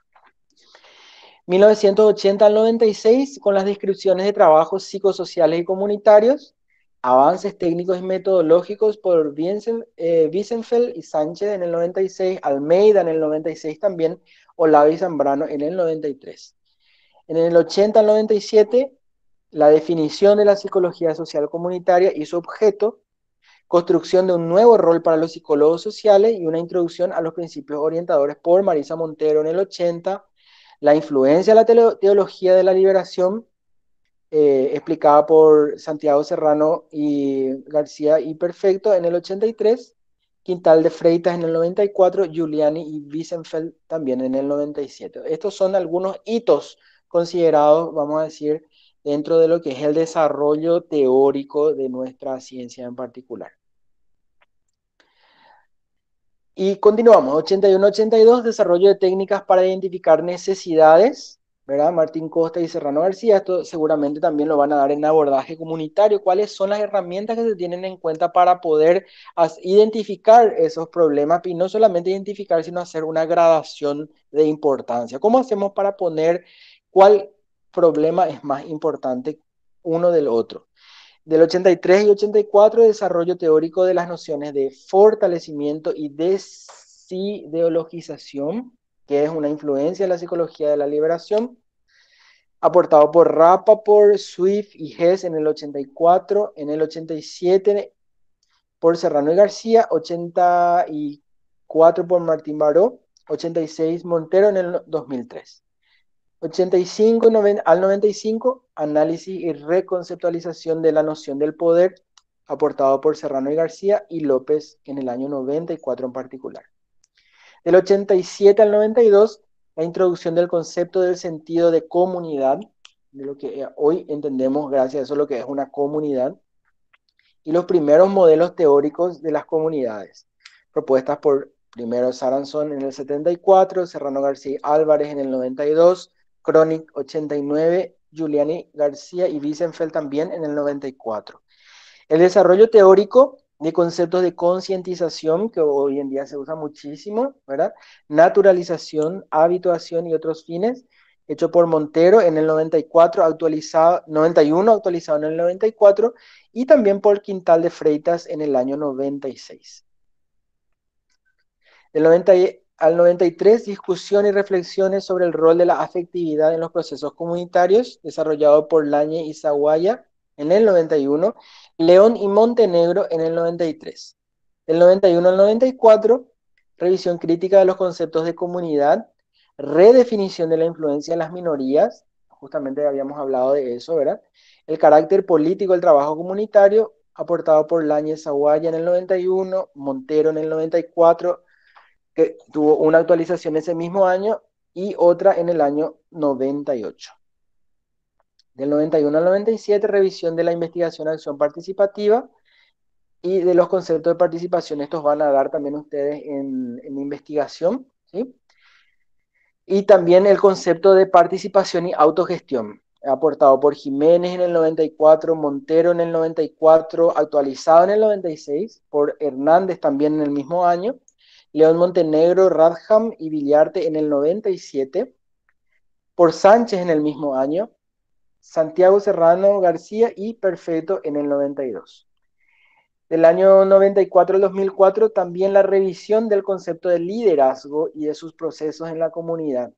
mil novecientos ochenta al noventa y seis, con las descripciones de trabajos psicosociales y comunitarios, avances técnicos y metodológicos por Wiesenfeld y Sánchez en el noventa y seis, Almeida en el noventa y seis también, Olave y Zambrano en el noventa y tres. En el ochenta al noventa y siete, la definición de la psicología social comunitaria y su objeto, construcción de un nuevo rol para los psicólogos sociales y una introducción a los principios orientadores por Marisa Montero en el ochenta, la influencia de la teología de la liberación, eh, explicada por Santiago Serrano y García y Perfecto en el ochenta y tres, Quintal de Freitas en el noventa y cuatro, Giuliani y Wiesenfeld también en el noventa y siete. Estos son algunos hitos considerados, vamos a decir, dentro de lo que es el desarrollo teórico de nuestra ciencia en particular. Y continuamos, ochenta y uno a ochenta y dos, desarrollo de técnicas para identificar necesidades, ¿verdad? Martín Costa y Serrano García, esto seguramente también lo van a dar en abordaje comunitario. ¿Cuáles son las herramientas que se tienen en cuenta para poder identificar esos problemas? Y no solamente identificar, sino hacer una gradación de importancia. ¿Cómo hacemos para poner cuál problema es más importante uno del otro? Del ochenta y tres y ochenta y cuatro, desarrollo teórico de las nociones de fortalecimiento y desideologización, que es una influencia de la psicología de la liberación. aportado por Rappaport, Swift y Hess en el ochenta y cuatro, en el ochenta y siete por Serrano y García, ochenta y cuatro por Martín Baró, ochenta y seis Montero en el dos mil tres. ochenta y cinco al noventa y cinco, análisis y reconceptualización de la noción del poder, aportado por Serrano y García y López en el año noventa y cuatro en particular. Del ochenta y siete al noventa y dos, la introducción del concepto del sentido de comunidad, de lo que hoy entendemos gracias a eso lo que es una comunidad, y los primeros modelos teóricos de las comunidades, propuestas por primero Saranzón en el setenta y cuatro, Serrano García Álvarez en el noventa y dos, Chronic ochenta y nueve, Giuliani García y Wiesenfeld también en el noventa y cuatro. El desarrollo teórico de conceptos de concientización, que hoy en día se usa muchísimo, ¿verdad? Naturalización, habituación y otros fines, hecho por Montero en el noventa y cuatro, actualizado, noventa y uno, actualizado en el noventa y cuatro, y también por Quintal de Freitas en el año noventa y seis. Del noventa al noventa y tres, discusión y reflexiones sobre el rol de la afectividad en los procesos comunitarios, desarrollado por Lañe y Zaguaya en el noventa y uno, León y Montenegro en el noventa y tres. Del noventa y uno al noventa y cuatro, revisión crítica de los conceptos de comunidad, redefinición de la influencia en las minorías, justamente habíamos hablado de eso, ¿verdad? El carácter político del trabajo comunitario, aportado por Lañe y Zaguaya en el noventa y uno, Montero en el noventa y cuatro, que tuvo una actualización ese mismo año y otra en el año noventa y ocho. Del noventa y uno al noventa y siete, revisión de la investigación de acción participativa y de los conceptos de participación. Estos van a dar también ustedes en, en investigación, ¿sí? Y también el concepto de participación y autogestión, aportado por Jiménez en el noventa y cuatro, Montero en el noventa y cuatro, actualizado en el noventa y seis, por Hernández también en el mismo año, León Montenegro, Radham y Villarte en el noventa y siete, por Sánchez en el mismo año, Santiago Serrano García y Perfecto en el noventa y dos. Del año noventa y cuatro al dos mil cuatro, también la revisión del concepto de liderazgo y de sus procesos en la comunidad,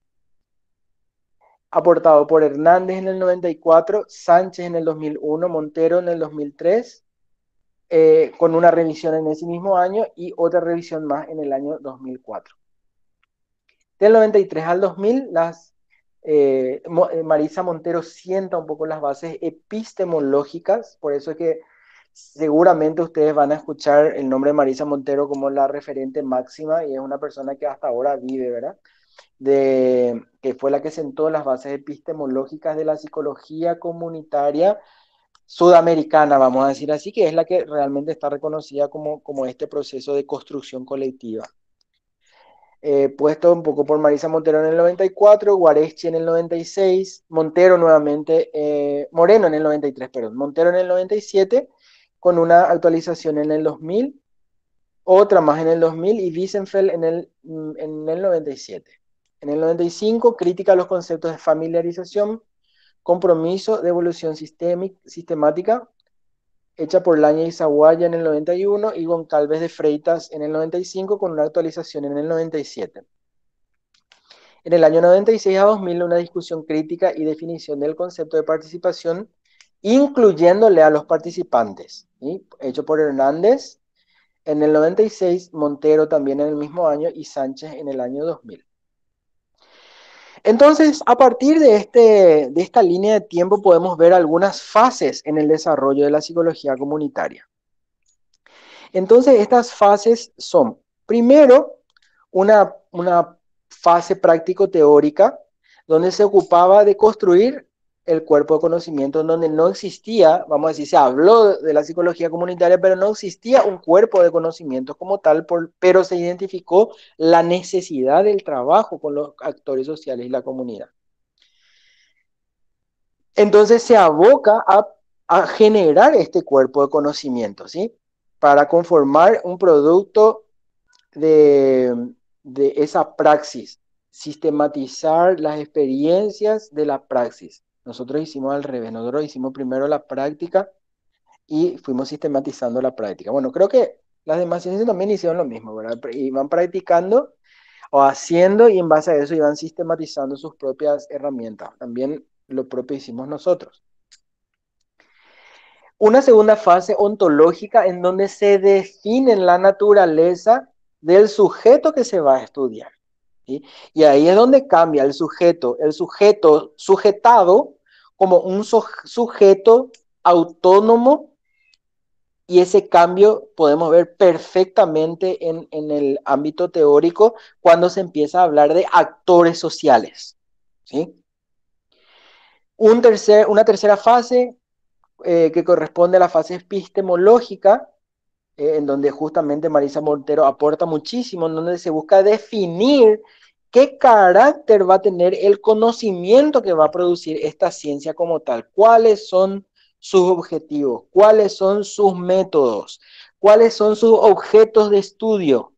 aportado por Hernández en el noventa y cuatro, Sánchez en el dos mil uno, Montero en el dos mil tres, eh, con una revisión en ese mismo año y otra revisión más en el año dos mil cuatro. Del noventa y tres al dos mil, las, eh, Marisa Montero sienta un poco las bases epistemológicas, por eso es que seguramente ustedes van a escuchar el nombre de Marisa Montero como la referente máxima, y es una persona que hasta ahora vive, ¿verdad? De, que fue la que sentó las bases epistemológicas de la psicología comunitaria sudamericana, vamos a decir así, que es la que realmente está reconocida como, como este proceso de construcción colectiva. Eh, puesto un poco por Marisa Montero en el noventa y cuatro, Guareschi en el noventa y seis, Montero nuevamente, eh, Moreno en el noventa y tres, perdón, Montero en el noventa y siete, con una actualización en el dos mil, otra más en el dos mil, y Wiesenfeld en el, en el noventa y siete. En el noventa y cinco, crítica a los conceptos de familiarización, compromiso de evolución sistemática, hecha por Laña y Zaguaya en el noventa y uno y Goncalves de Freitas en el noventa y cinco, con una actualización en el noventa y siete. En el año noventa y seis a dos mil, una discusión crítica y definición del concepto de participación, incluyéndole a los participantes, ¿sí? Hecho por Hernández en el noventa y seis, Montero también en el mismo año y Sánchez en el año dos mil. Entonces, a partir de, este, de esta línea de tiempo podemos ver algunas fases en el desarrollo de la psicología comunitaria. Entonces, estas fases son, primero, una, una fase práctico-teórica, donde se ocupaba de construir el cuerpo de conocimiento, en donde no existía, vamos a decir, se habló de la psicología comunitaria, pero no existía un cuerpo de conocimientos como tal, por, pero se identificó la necesidad del trabajo con los actores sociales y la comunidad. Entonces se aboca a, a generar este cuerpo de conocimiento, ¿sí? Para conformar un producto de, de esa praxis, sistematizar las experiencias de la praxis. Nosotros hicimos al revés, nosotros hicimos primero la práctica y fuimos sistematizando la práctica. Bueno, creo que las demás ciencias también hicieron lo mismo, ¿verdad? Iban practicando o haciendo y en base a eso iban sistematizando sus propias herramientas. También lo propio hicimos nosotros. Una segunda fase ontológica en donde se define la naturaleza del sujeto que se va a estudiar, ¿sí? Y ahí es donde cambia el sujeto, el sujeto sujetado como un sujeto autónomo, y ese cambio podemos ver perfectamente en, en el ámbito teórico cuando se empieza a hablar de actores sociales, ¿sí? Un tercer, una tercera fase eh, que corresponde a la fase epistemológica, eh, en donde justamente Marisa Montero aporta muchísimo, en donde se busca definir qué carácter va a tener el conocimiento que va a producir esta ciencia como tal, cuáles son sus objetivos, cuáles son sus métodos, cuáles son sus objetos de estudio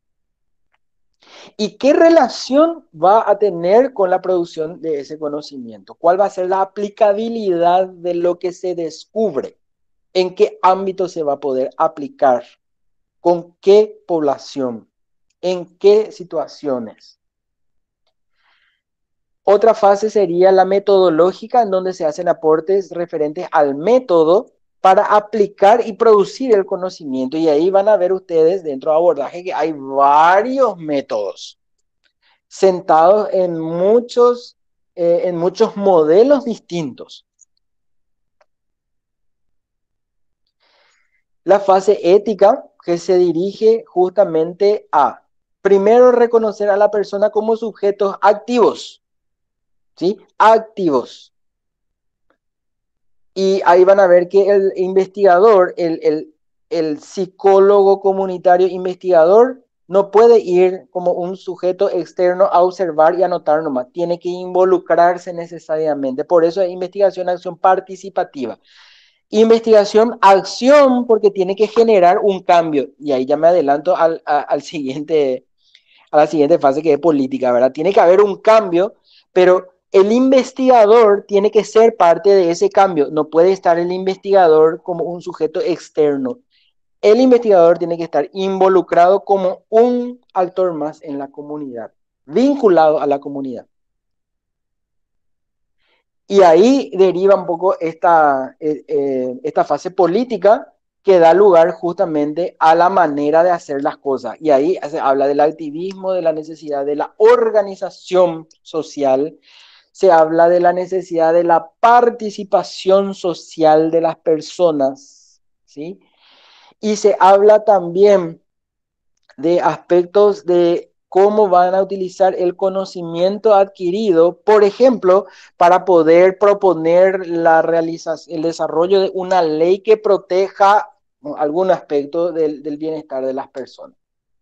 y qué relación va a tener con la producción de ese conocimiento, cuál va a ser la aplicabilidad de lo que se descubre, en qué ámbito se va a poder aplicar, con qué población, en qué situaciones. Otra fase sería la metodológica, en donde se hacen aportes referentes al método para aplicar y producir el conocimiento. Y ahí van a ver ustedes dentro de abordaje que hay varios métodos sentados en muchos, eh, en muchos modelos distintos. La fase ética, que se dirige justamente a, primero, reconocer a la persona como sujetos activos, ¿sí? Activos. Y ahí van a ver que el investigador, el, el, el psicólogo comunitario investigador, no puede ir como un sujeto externo a observar y anotar nomás. Tiene que involucrarse necesariamente. Por eso es investigación, acción participativa. Investigación, acción, porque tiene que generar un cambio. Y ahí ya me adelanto al, a, al siguiente, a la siguiente fase, que es política, ¿verdad? Tiene que haber un cambio, pero el investigador tiene que ser parte de ese cambio. No puede estar el investigador como un sujeto externo. El investigador tiene que estar involucrado como un actor más en la comunidad, vinculado a la comunidad. Y ahí deriva un poco esta, eh, eh, esta fase política que da lugar justamente a la manera de hacer las cosas. Y ahí se habla del activismo, de la necesidad de la organización social, se habla de la necesidad de la participación social de las personas, ¿sí? Y se habla también de aspectos de cómo van a utilizar el conocimiento adquirido, por ejemplo, para poder proponer la realización, el desarrollo de una ley que proteja algún aspecto del, del bienestar de las personas.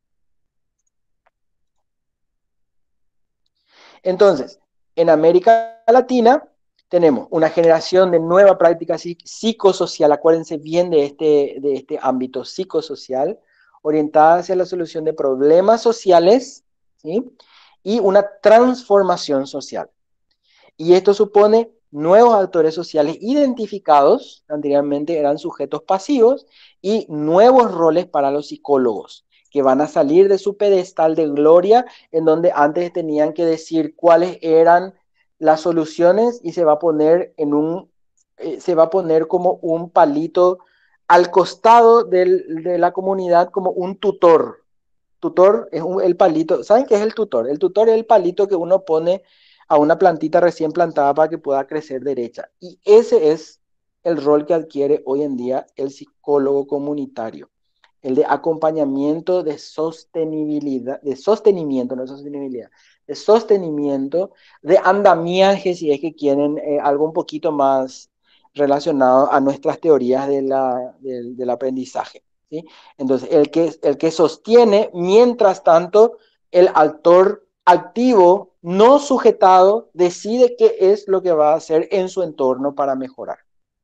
Entonces, en América Latina tenemos una generación de nueva práctica psicosocial, acuérdense bien de este, de este ámbito psicosocial, orientada hacia la solución de problemas sociales, ¿sí? Y una transformación social. Y esto supone nuevos actores sociales identificados, anteriormente eran sujetos pasivos, y nuevos roles para los psicólogos, que van a salir de su pedestal de gloria, en donde antes tenían que decir cuáles eran las soluciones, y se va a poner en un, eh, se va a poner como un palito al costado del, de la comunidad, como un tutor. Tutor es un, el palito. ¿Saben qué es el tutor? El tutor es el palito que uno pone a una plantita recién plantada para que pueda crecer derecha. Y ese es el rol que adquiere hoy en día el psicólogo comunitario, el de acompañamiento, de sostenibilidad, de sostenimiento, no de sostenibilidad, de sostenimiento, de andamiaje, si es que quieren eh, algo un poquito más relacionado a nuestras teorías de la, de, del aprendizaje, ¿sí? Entonces, el que, el que sostiene, mientras tanto, el actor activo, no sujetado, decide qué es lo que va a hacer en su entorno para mejorar.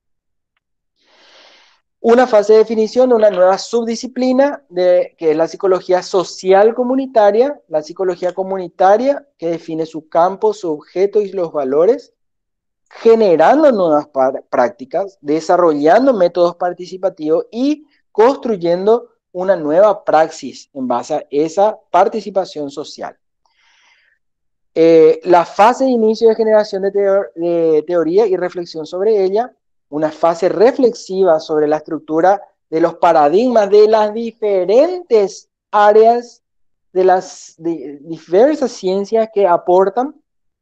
Una fase de definición de una nueva subdisciplina de, que es la psicología social comunitaria, la psicología comunitaria que define su campo, su objeto y los valores, generando nuevas prácticas, desarrollando métodos participativos y construyendo una nueva praxis en base a esa participación social. Eh, la fase de inicio de generación de, teo de teoría y reflexión sobre ella, una fase reflexiva sobre la estructura de los paradigmas de las diferentes áreas de las de diversas ciencias que aportan,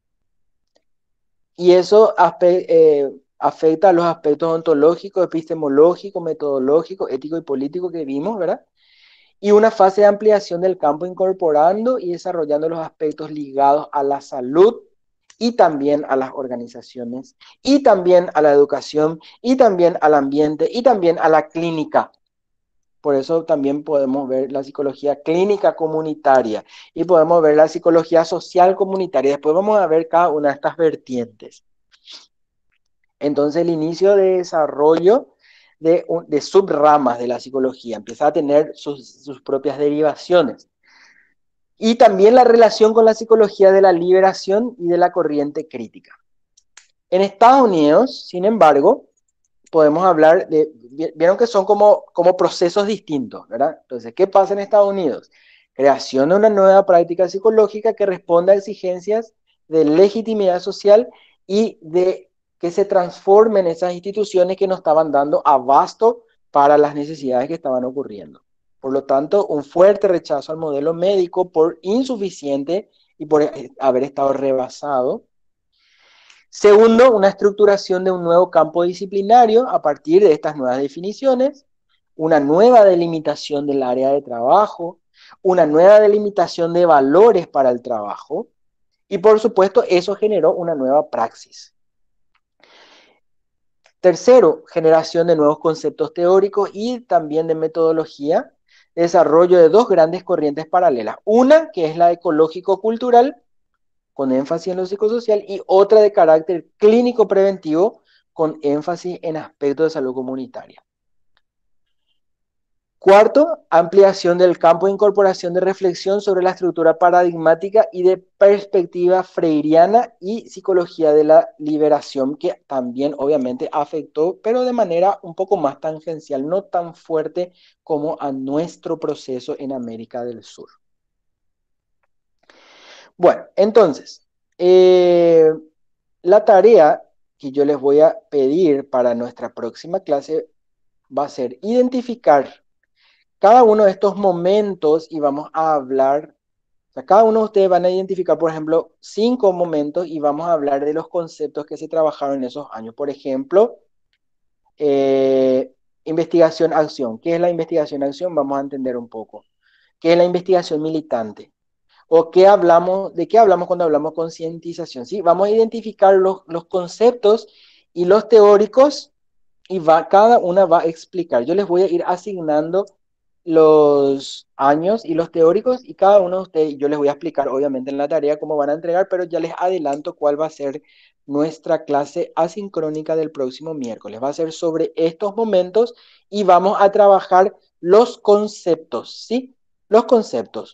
y eso eh, afecta a los aspectos ontológicos, epistemológicos, metodológicos, ético y político que vimos, ¿verdad? Y una fase de ampliación del campo incorporando y desarrollando los aspectos ligados a la salud y también a las organizaciones, y también a la educación, y también al ambiente, y también a la clínica. Por eso también podemos ver la psicología clínica comunitaria y podemos ver la psicología social comunitaria. Después vamos a ver cada una de estas vertientes. Entonces el inicio de desarrollo de, de subramas de la psicología empieza a tener sus, sus propias derivaciones. Y también la relación con la psicología de la liberación y de la corriente crítica. En Estados Unidos, sin embargo, podemos hablar de, vieron que son como, como procesos distintos, ¿verdad? Entonces, ¿qué pasa en Estados Unidos? Creación de una nueva práctica psicológica que responda a exigencias de legitimidad social y de que se transformen esas instituciones que nos estaban dando abasto para las necesidades que estaban ocurriendo. Por lo tanto, un fuerte rechazo al modelo médico por insuficiente y por haber estado rebasado. Segundo, una estructuración de un nuevo campo disciplinario a partir de estas nuevas definiciones, una nueva delimitación del área de trabajo, una nueva delimitación de valores para el trabajo, y por supuesto eso generó una nueva praxis. Tercero, generación de nuevos conceptos teóricos y también de metodología, desarrollo de dos grandes corrientes paralelas, una que es la ecológico-cultural, con énfasis en lo psicosocial, y otra de carácter clínico preventivo, con énfasis en aspectos de salud comunitaria. Cuarto, ampliación del campo de incorporación de reflexión sobre la estructura paradigmática y de perspectiva freiriana y psicología de la liberación, que también obviamente afectó, pero de manera un poco más tangencial, no tan fuerte como a nuestro proceso en América del Sur. Bueno, entonces, eh, la tarea que yo les voy a pedir para nuestra próxima clase va a ser identificar cada uno de estos momentos y vamos a hablar, o sea, cada uno de ustedes van a identificar, por ejemplo, cinco momentos y vamos a hablar de los conceptos que se trabajaron en esos años. Por ejemplo, eh, investigación-acción. ¿Qué es la investigación-acción? Vamos a entender un poco. ¿Qué es la investigación militante? ¿O qué hablamos, de qué hablamos cuando hablamos concientización? ¿Sí? Vamos a identificar los, los conceptos y los teóricos y va, cada una va a explicar. Yo les voy a ir asignando los años y los teóricos y cada uno de ustedes, yo les voy a explicar obviamente en la tarea cómo van a entregar, pero ya les adelanto cuál va a ser nuestra clase asincrónica del próximo miércoles. Va a ser sobre estos momentos y vamos a trabajar los conceptos, ¿sí? Los conceptos.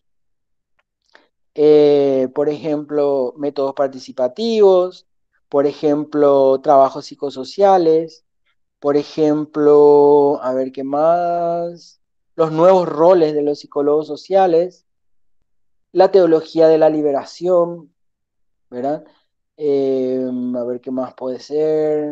Eh, por ejemplo, métodos participativos, por ejemplo, trabajos psicosociales, por ejemplo, a ver qué más, los nuevos roles de los psicólogos sociales, la teología de la liberación, ¿verdad? Eh, a ver qué más puede ser.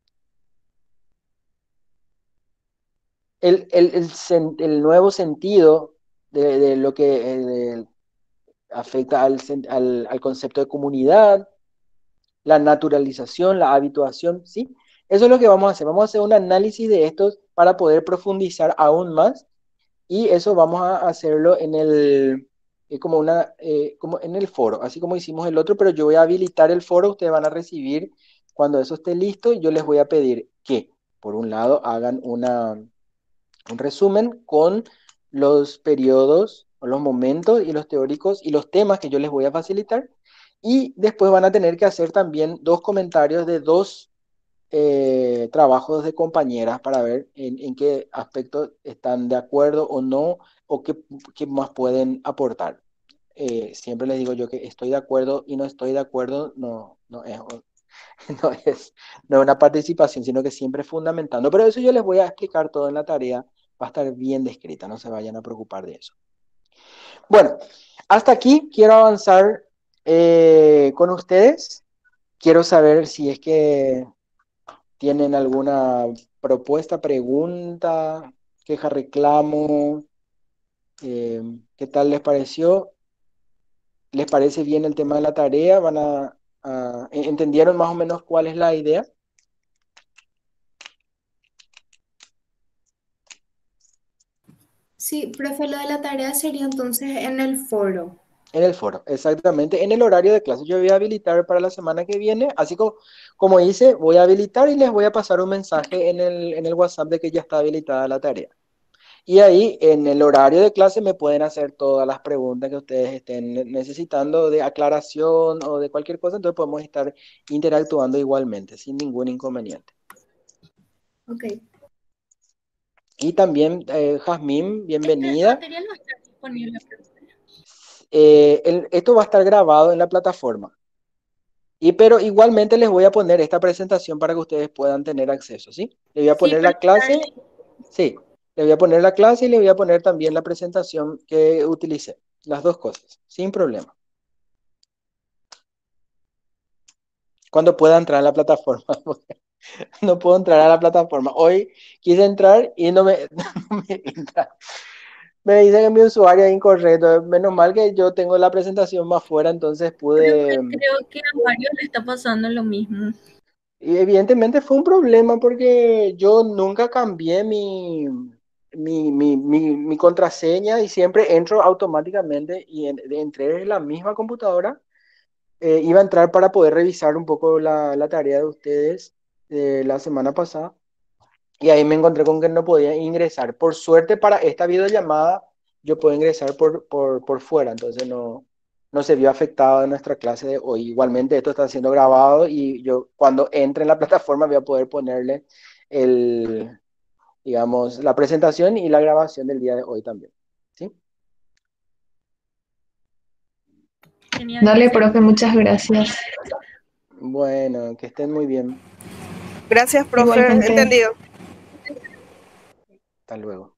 El, el, el, el nuevo sentido de, de lo que eh, de, afecta al, al, al concepto de comunidad, la naturalización, la habituación, ¿sí? Eso es lo que vamos a hacer. Vamos a hacer un análisis de estos para poder profundizar aún más y eso vamos a hacerlo en el, eh, como una, eh, como en el foro, así como hicimos el otro, pero yo voy a habilitar el foro, ustedes van a recibir cuando eso esté listo, yo les voy a pedir que, por un lado, hagan una, un resumen con los periodos, o los momentos y los teóricos y los temas que yo les voy a facilitar, y después van a tener que hacer también dos comentarios de dos eh, trabajos de compañeras para ver en, en qué aspectos están de acuerdo o no, o qué, qué más pueden aportar. Eh, siempre les digo yo que estoy de acuerdo y no estoy de acuerdo, no, no, es, no, es, no es una participación, sino que siempre fundamentando. Pero eso yo les voy a explicar todo en la tarea, va a estar bien descrita, no se vayan a preocupar de eso. Bueno, hasta aquí quiero avanzar Eh, con ustedes, quiero saber si es que tienen alguna propuesta, pregunta, queja, reclamo, eh, ¿qué tal les pareció? ¿Les parece bien el tema de la tarea? ¿Van a, a- ¿entendieron más o menos cuál es la idea? Sí, profe, lo de la tarea sería entonces en el foro. En el foro, exactamente, en el horario de clase. Yo voy a habilitar para la semana que viene, así como, como hice, voy a habilitar y les voy a pasar un mensaje en el, en el WhatsApp de que ya está habilitada la tarea. Y ahí en el horario de clase me pueden hacer todas las preguntas que ustedes estén necesitando de aclaración o de cualquier cosa, entonces podemos estar interactuando igualmente, sin ningún inconveniente. Ok. Y también, eh, Jazmín, Este bienvenida. material no está disponible. Eh, el- esto va a estar grabado en la plataforma. Y pero igualmente les voy a poner esta presentación para que ustedes puedan tener acceso, ¿sí? Le voy a Sí, poner pero la clase, está- sí, le voy a poner la clase y le voy a poner también la presentación que utilicé. Las dos cosas, sin problema. Cuando pueda entrar a la plataforma. No puedo entrar a la plataforma. Hoy quise entrar y no me, no me entra. Me dice que mi usuario es incorrecto. Menos mal que yo tengo la presentación más fuera, entonces pude. profe, creo que a varios le está pasando lo mismo. Y evidentemente fue un problema porque yo nunca cambié mi, mi, mi, mi, mi contraseña y siempre entro automáticamente y en- entré en la misma computadora. Eh, iba a entrar para poder revisar un poco la, la tarea de ustedes de la semana pasada y ahí me encontré con que no podía ingresar. Por suerte para esta videollamada yo puedo ingresar por, por, por fuera, entonces no, no se vio afectado en nuestra clase de hoy. Igualmente esto está siendo grabado y yo cuando entre en la plataforma voy a poder ponerle el, digamos, la presentación y la grabación del día de hoy también. ¿Sí? Genial, Dale, gracias. profe, muchas gracias. Bueno, que estén muy bien. Gracias, profe. Igualmente. Entendido. Hasta luego.